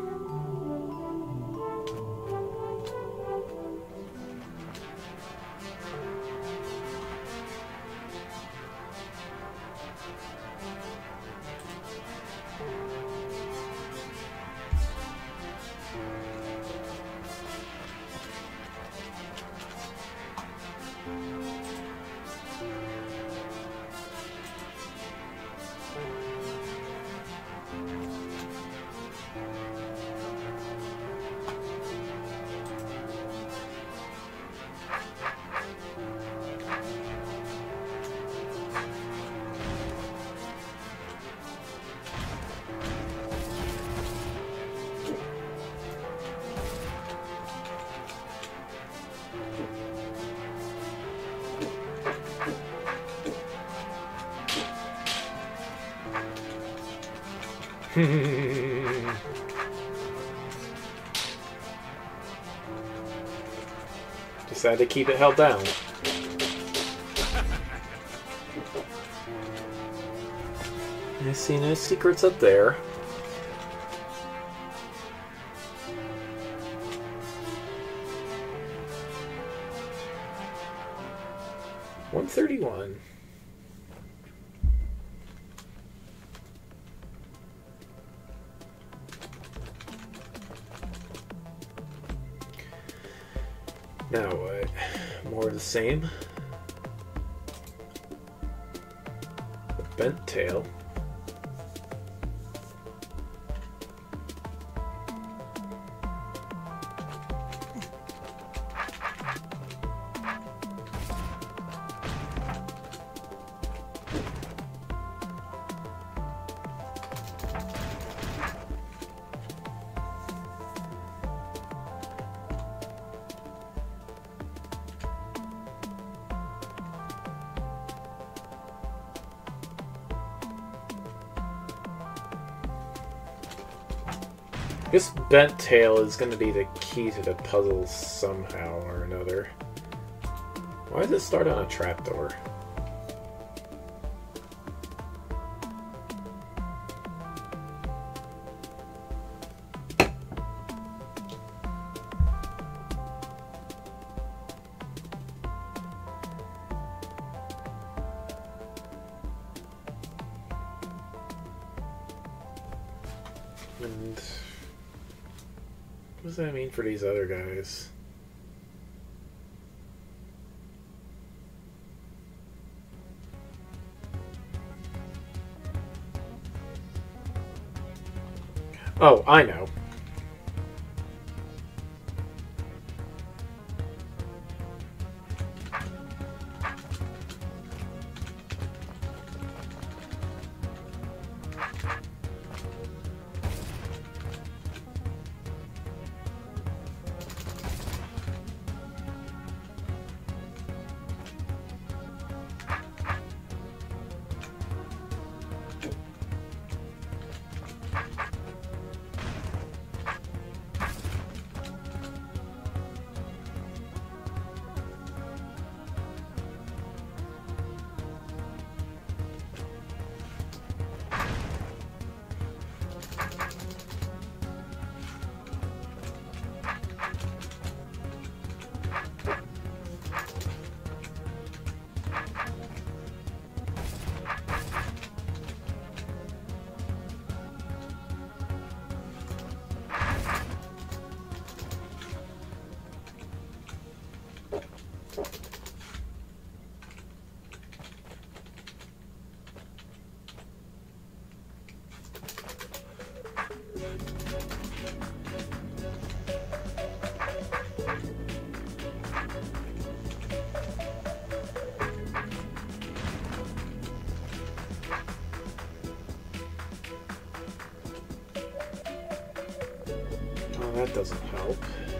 Decided to keep it held down. I see no secrets up there. one thirty-one. Now what? More of the same. The bent tail. This bent tail is going to be the key to the puzzle somehow or another. Why does it start on a trapdoor? And what does that mean for these other guys? Oh, I know. That doesn't help.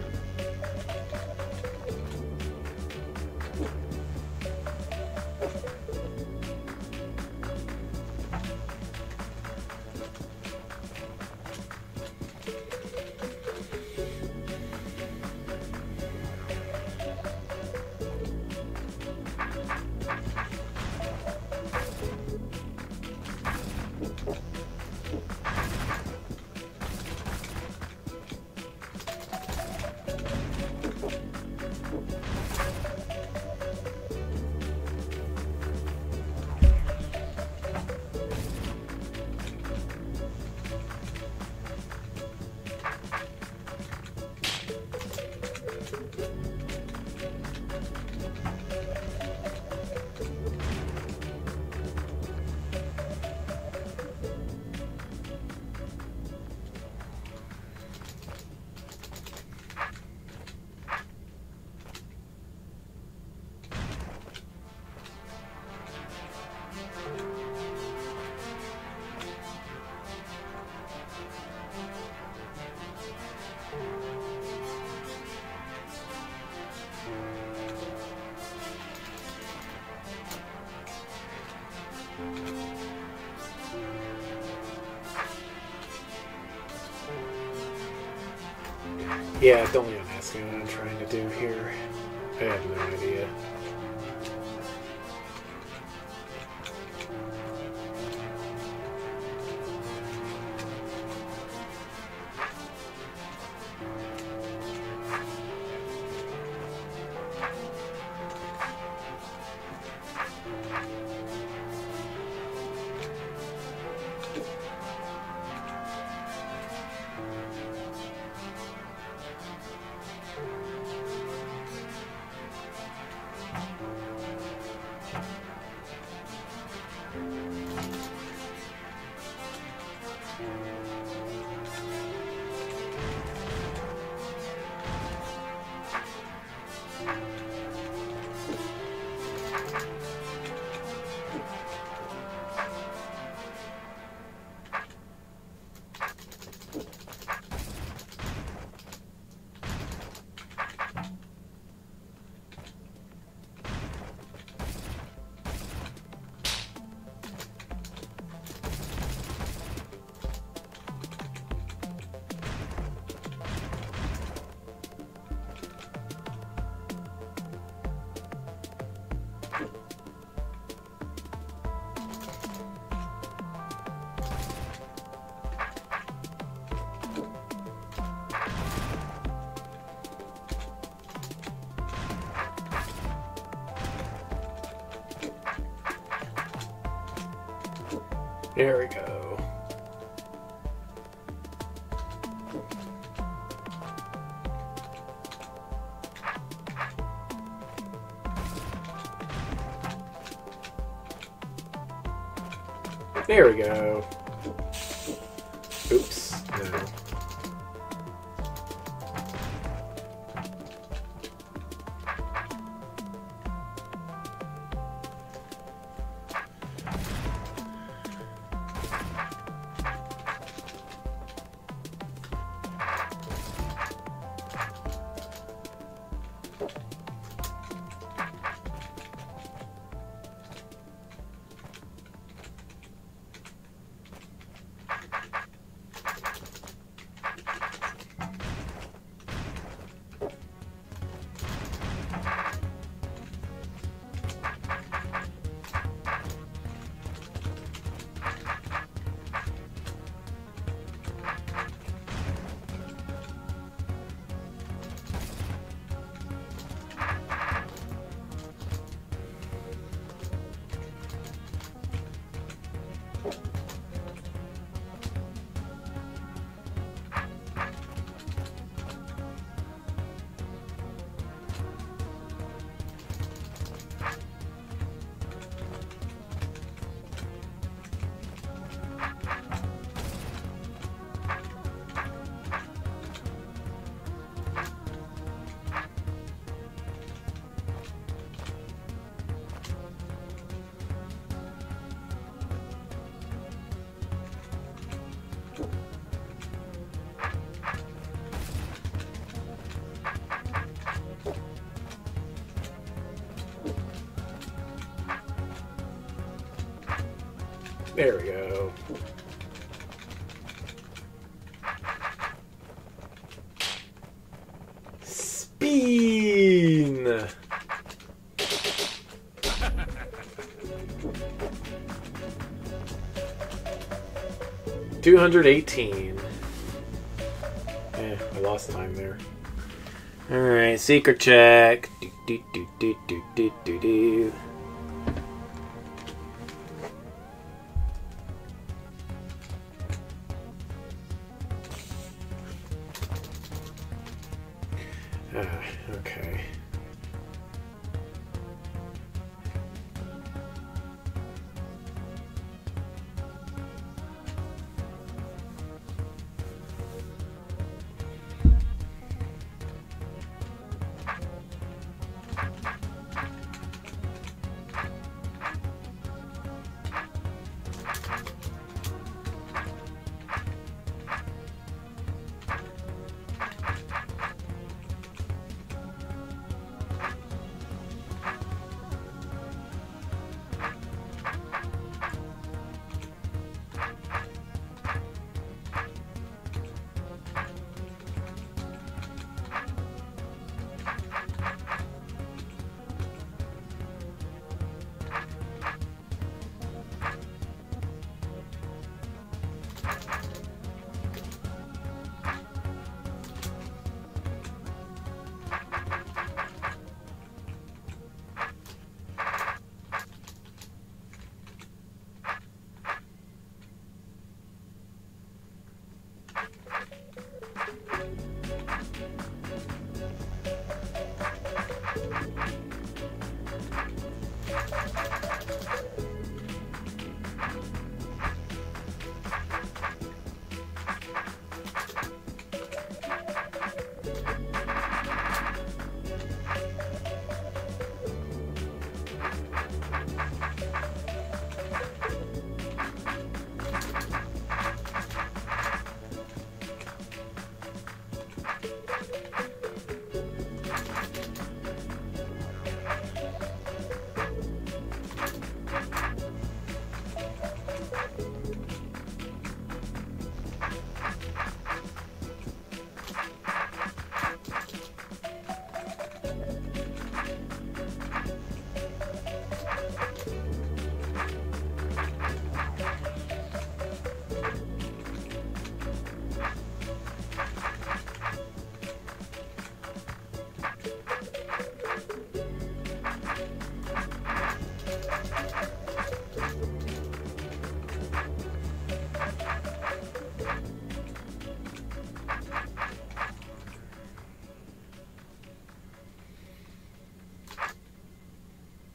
Yeah, don't even ask me what I'm trying to do here. I have no idea. There we go. There we go. Oops, no. There we go. Spin! two hundred eighteen. Eh, I lost time there. Alright, secret check. Do, do, do, do, do, do, do, do. Ah, okay.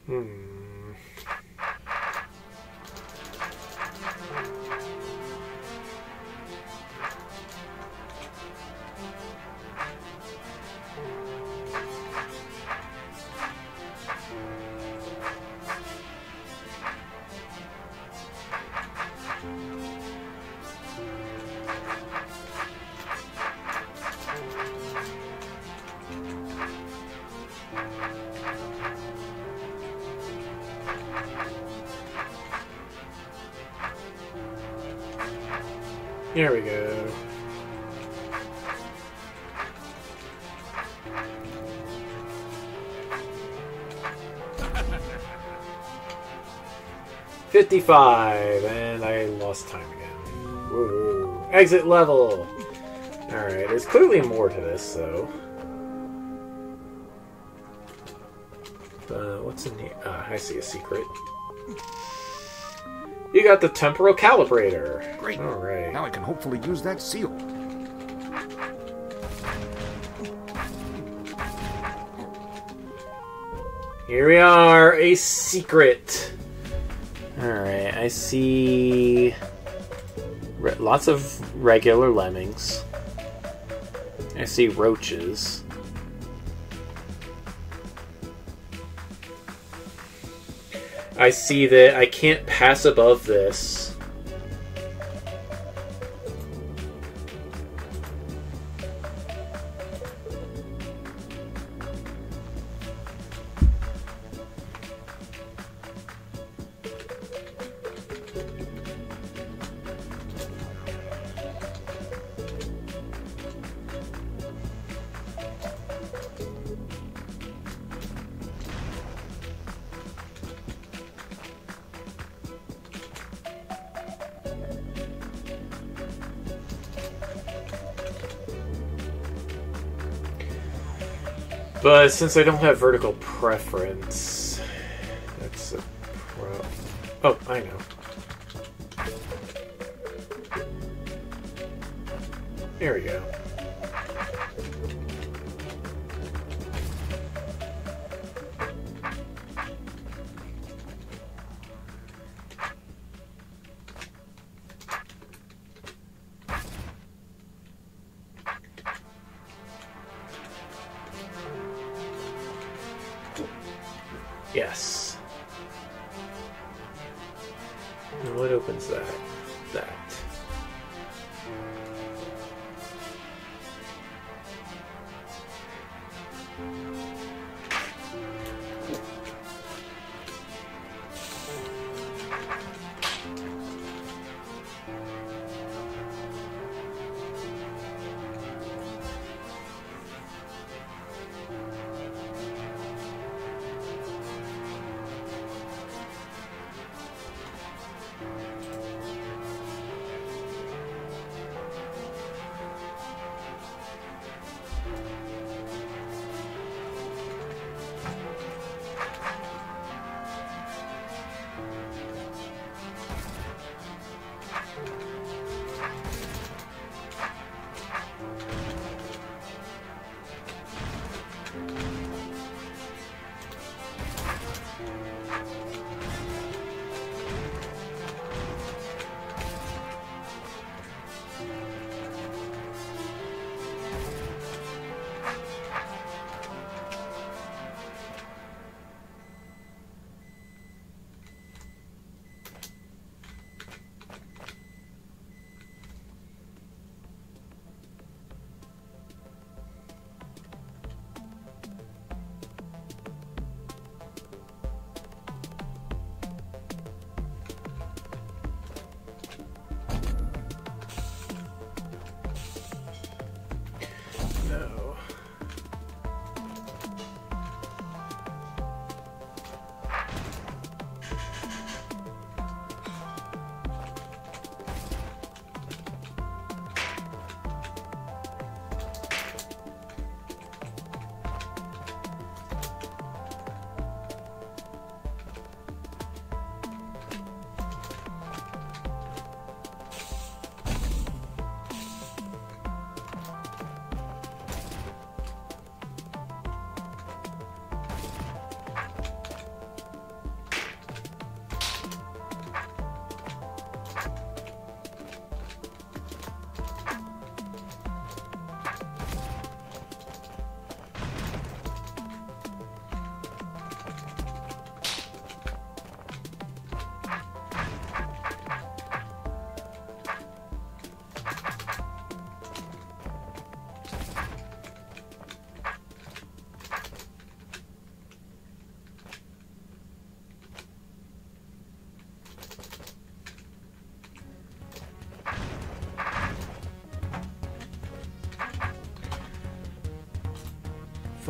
Hmm. Here we go. fifty-five, and I lost time again. Woo. Exit level! Alright, there's clearly more to this, though. Uh, what's in here? Ah, I see a secret. You got the temporal calibrator. Great. Alright. Now I can hopefully use that seal. Here we are, a secret. Alright, I see re lots of regular lemmings. I see roaches. I see that I can't pass above this. But since I don't have vertical preference, that's a pro. Oh, I know. There we go. Yes. And what opens that? That.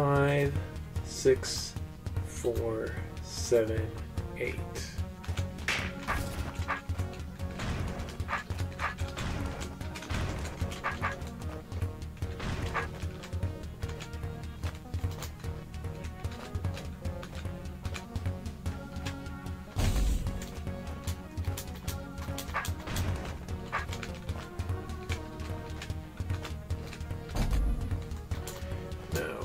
five, six, four, seven, eight. No.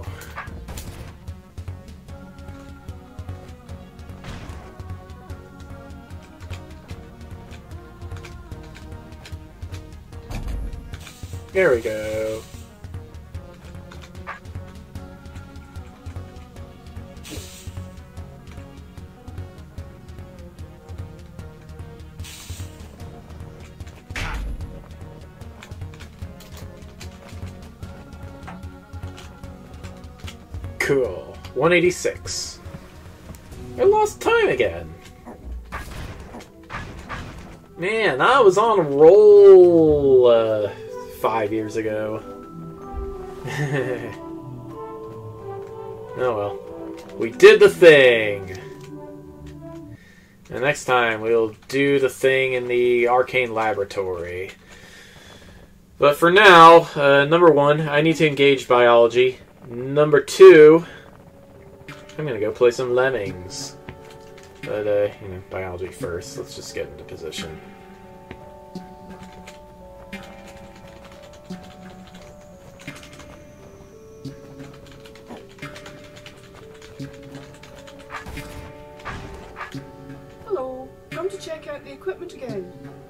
There we go. Cool. one eighty-six. I lost time again. Man, I was on a roll uh, five years ago. Oh well. We did the thing! And next time we'll do the thing in the arcane laboratory. But for now, uh, number one, I need to engage biology. Number two, I'm gonna go play some lemmings. But, uh, you know, biology first. Let's just get into position. Hello, come to check out the equipment again.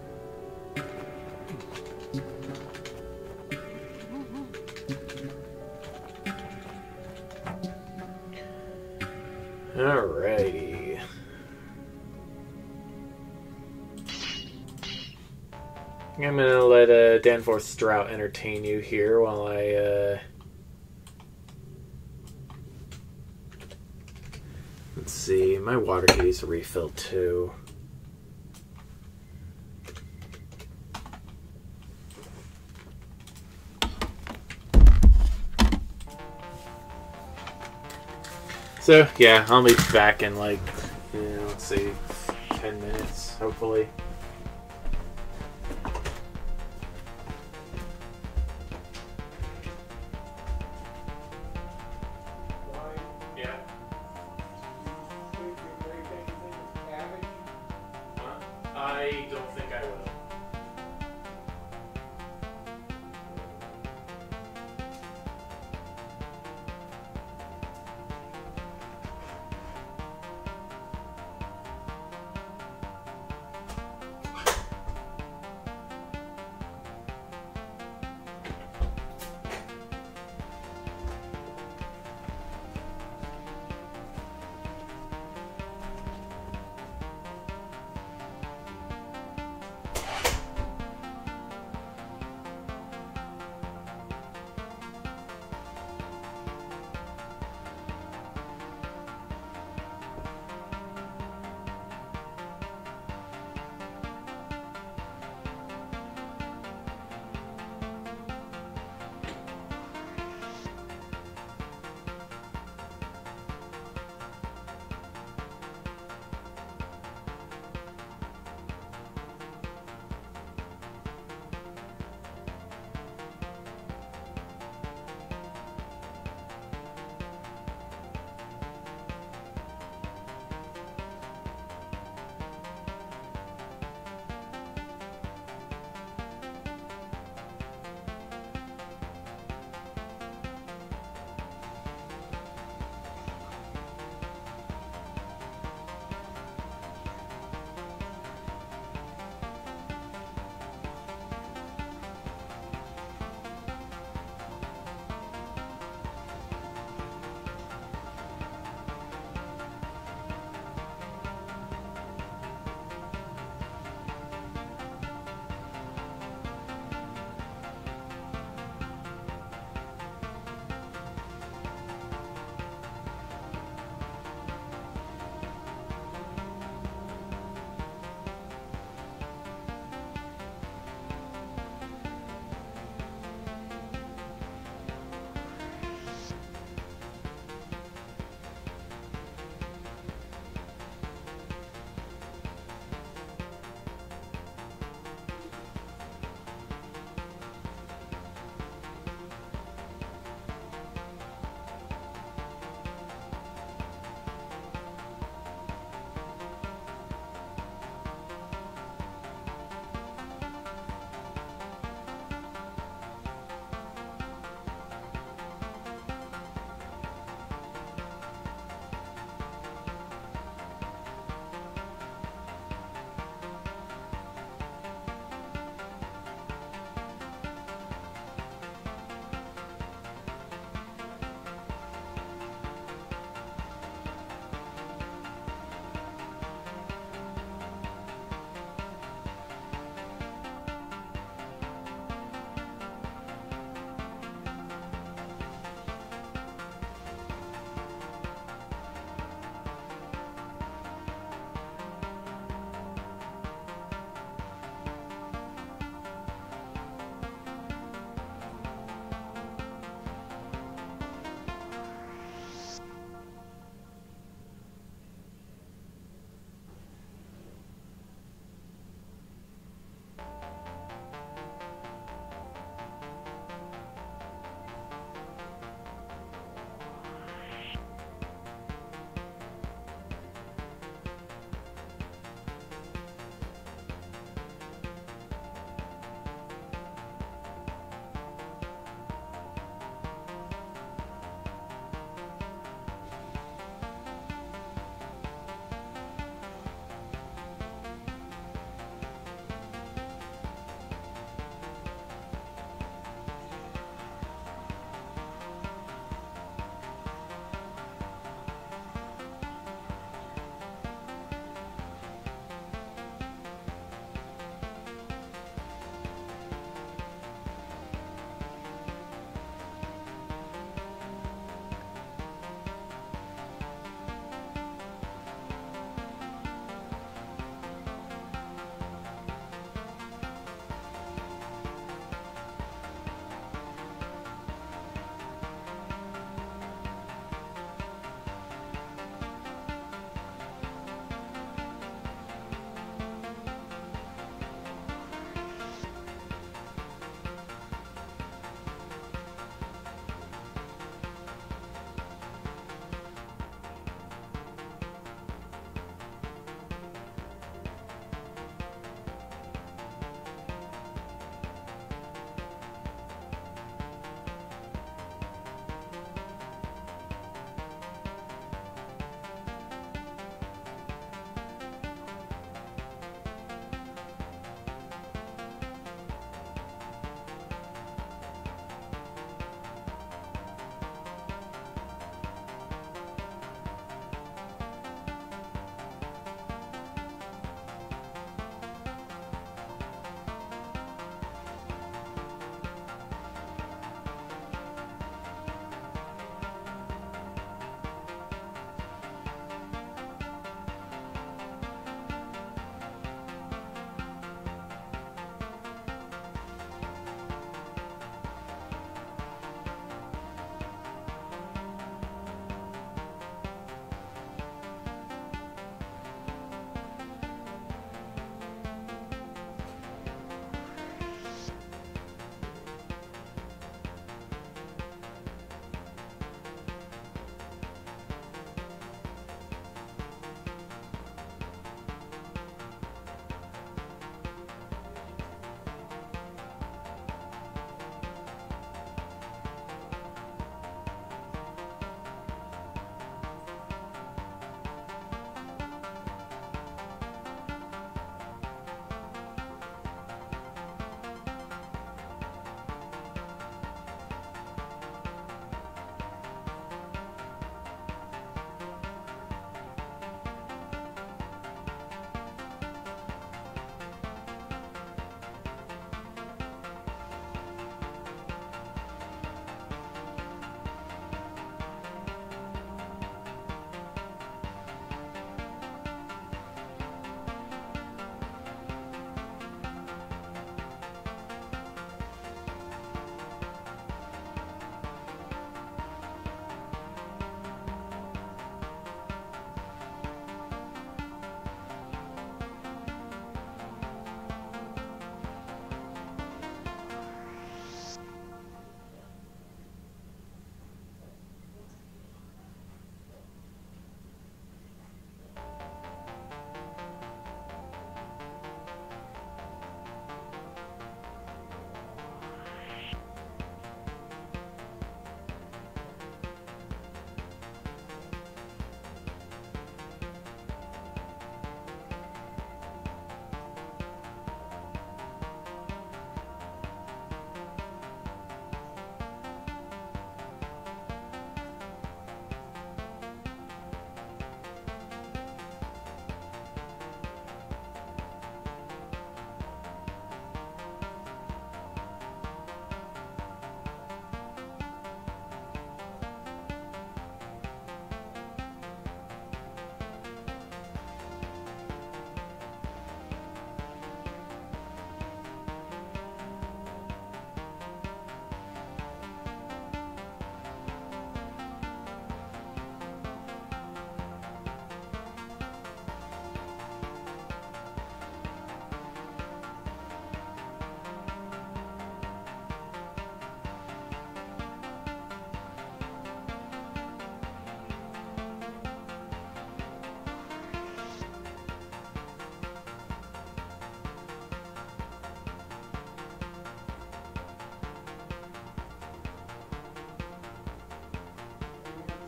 Alrighty. I'm gonna let uh, Danforth Strout entertain you here while I uh... let's see, my water needs a refill too. So, yeah, I'll be back in like, you know, let's see, ten minutes, hopefully. Yeah. I don't think I will.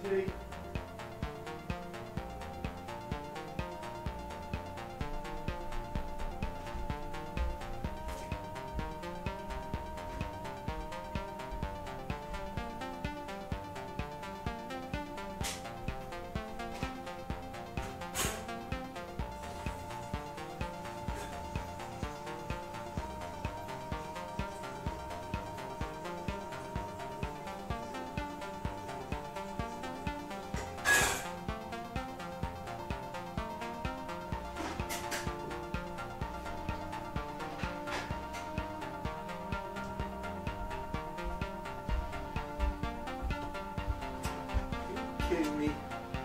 Kidding me?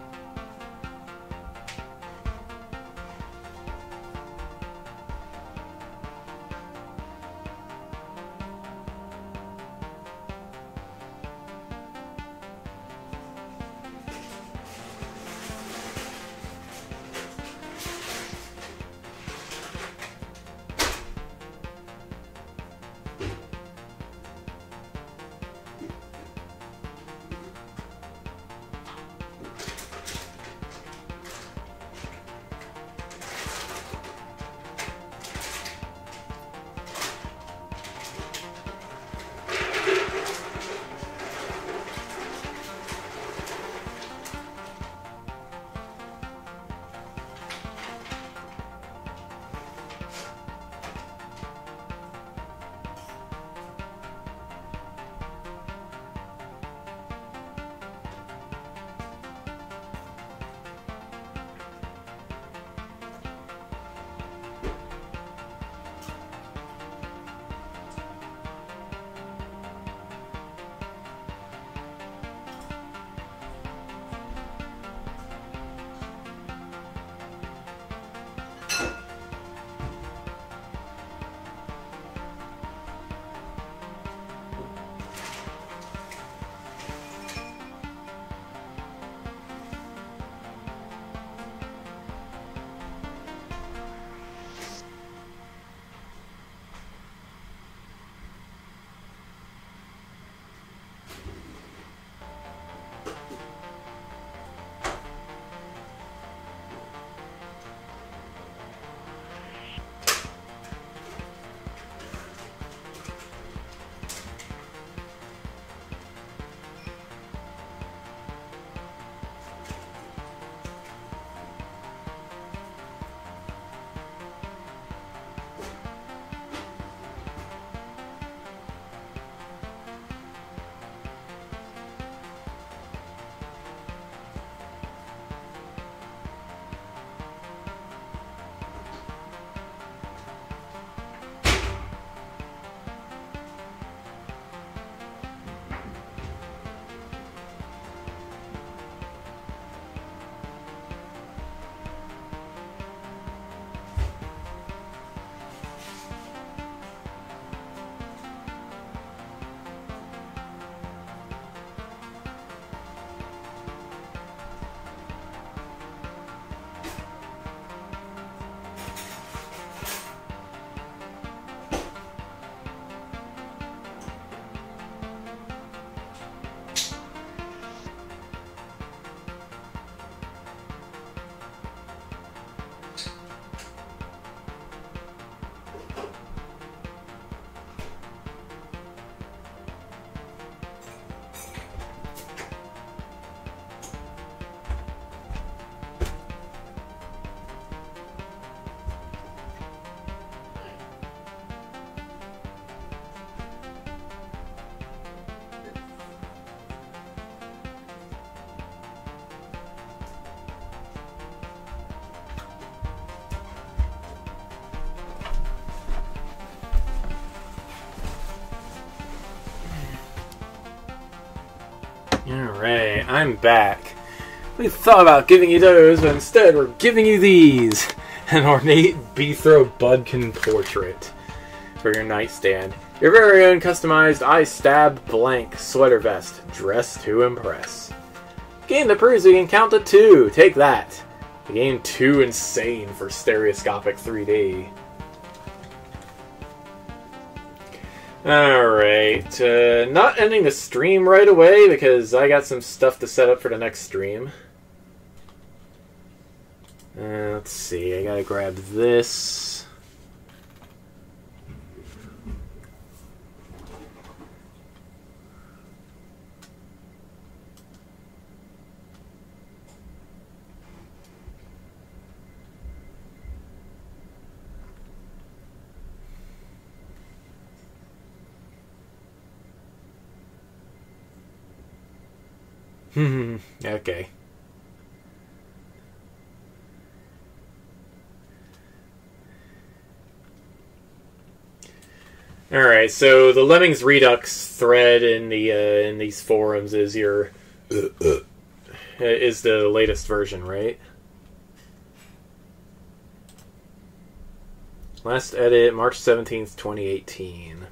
Alright, I'm back. We thought about giving you those, but instead we're giving you these. An ornate Beethro Budkin portrait for your nightstand. Your very own customized I Stab Blank sweater vest, dressed to impress. Game that proves you can count to two. Take that. The game too insane for stereoscopic three D. Alright, uh, not ending the stream right away because I got some stuff to set up for the next stream. Uh, let's see, I gotta grab this. Hmm, okay. Alright, so the Lemmings Redux thread in the uh, in these forums is your uh, uh, is the latest version, right? Last edit March seventeenth, twenty eighteen.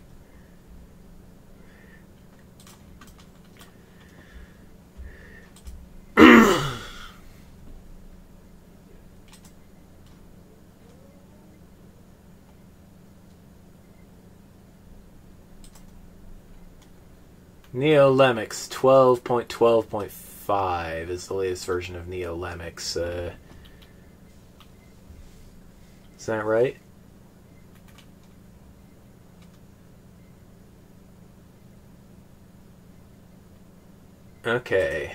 NeoLemmix twelve point twelve point five is the latest version of NeoLemmix. Uh, is that right? Okay.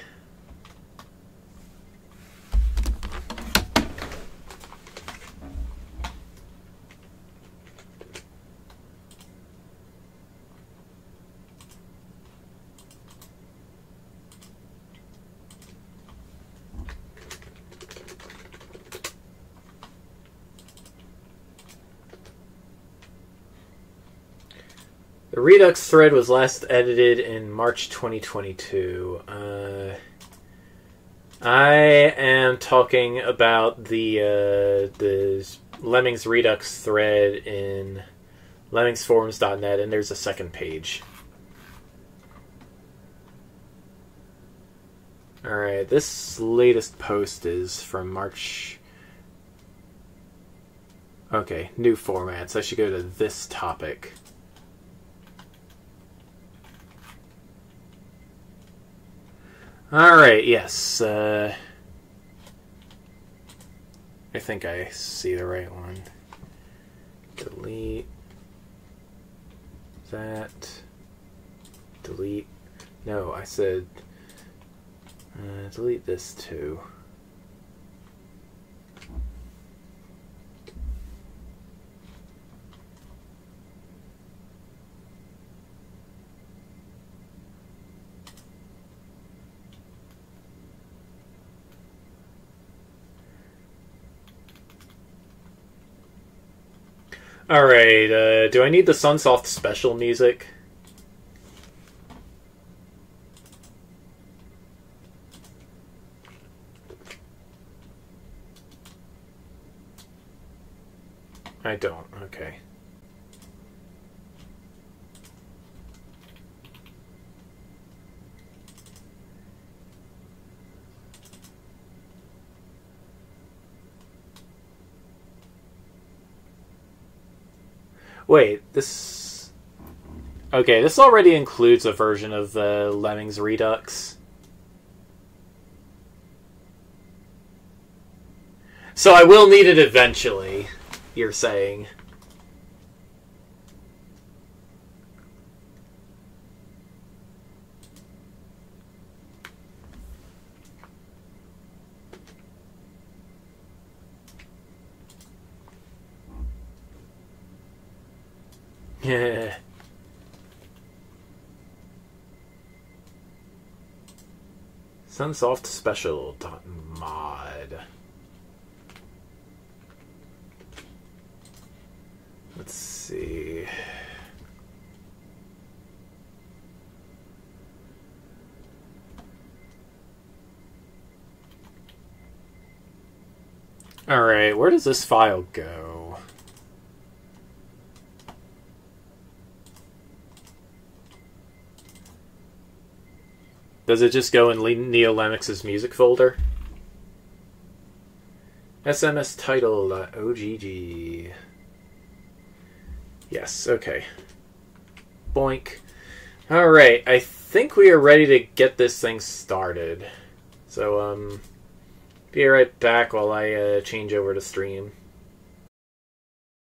The Redux thread was last edited in March twenty twenty-two. Uh, I am talking about the uh, the Lemmings Redux thread in lemmingsforums dot net, and there's a second page. Alright, this latest post is from March... Okay, new formats. I should go to this topic. Alright, yes. Uh, I think I see the right one. Delete that. Delete. No, I said uh, delete this too. Alright, uh, do I need the Sunsoft special music? I don't, okay. Wait, this... Okay, this already includes a version of uh, Lemmings Redux. So I will need it eventually, you're saying. Yeah. Sunsoft Special mod. Let's see. Alright, where does this file go? Does it just go in NeoLemmix's music folder? S M S title.ogg. Yes, okay. Boink. Alright, I think we are ready to get this thing started. So, um, be right back while I uh, change over to stream.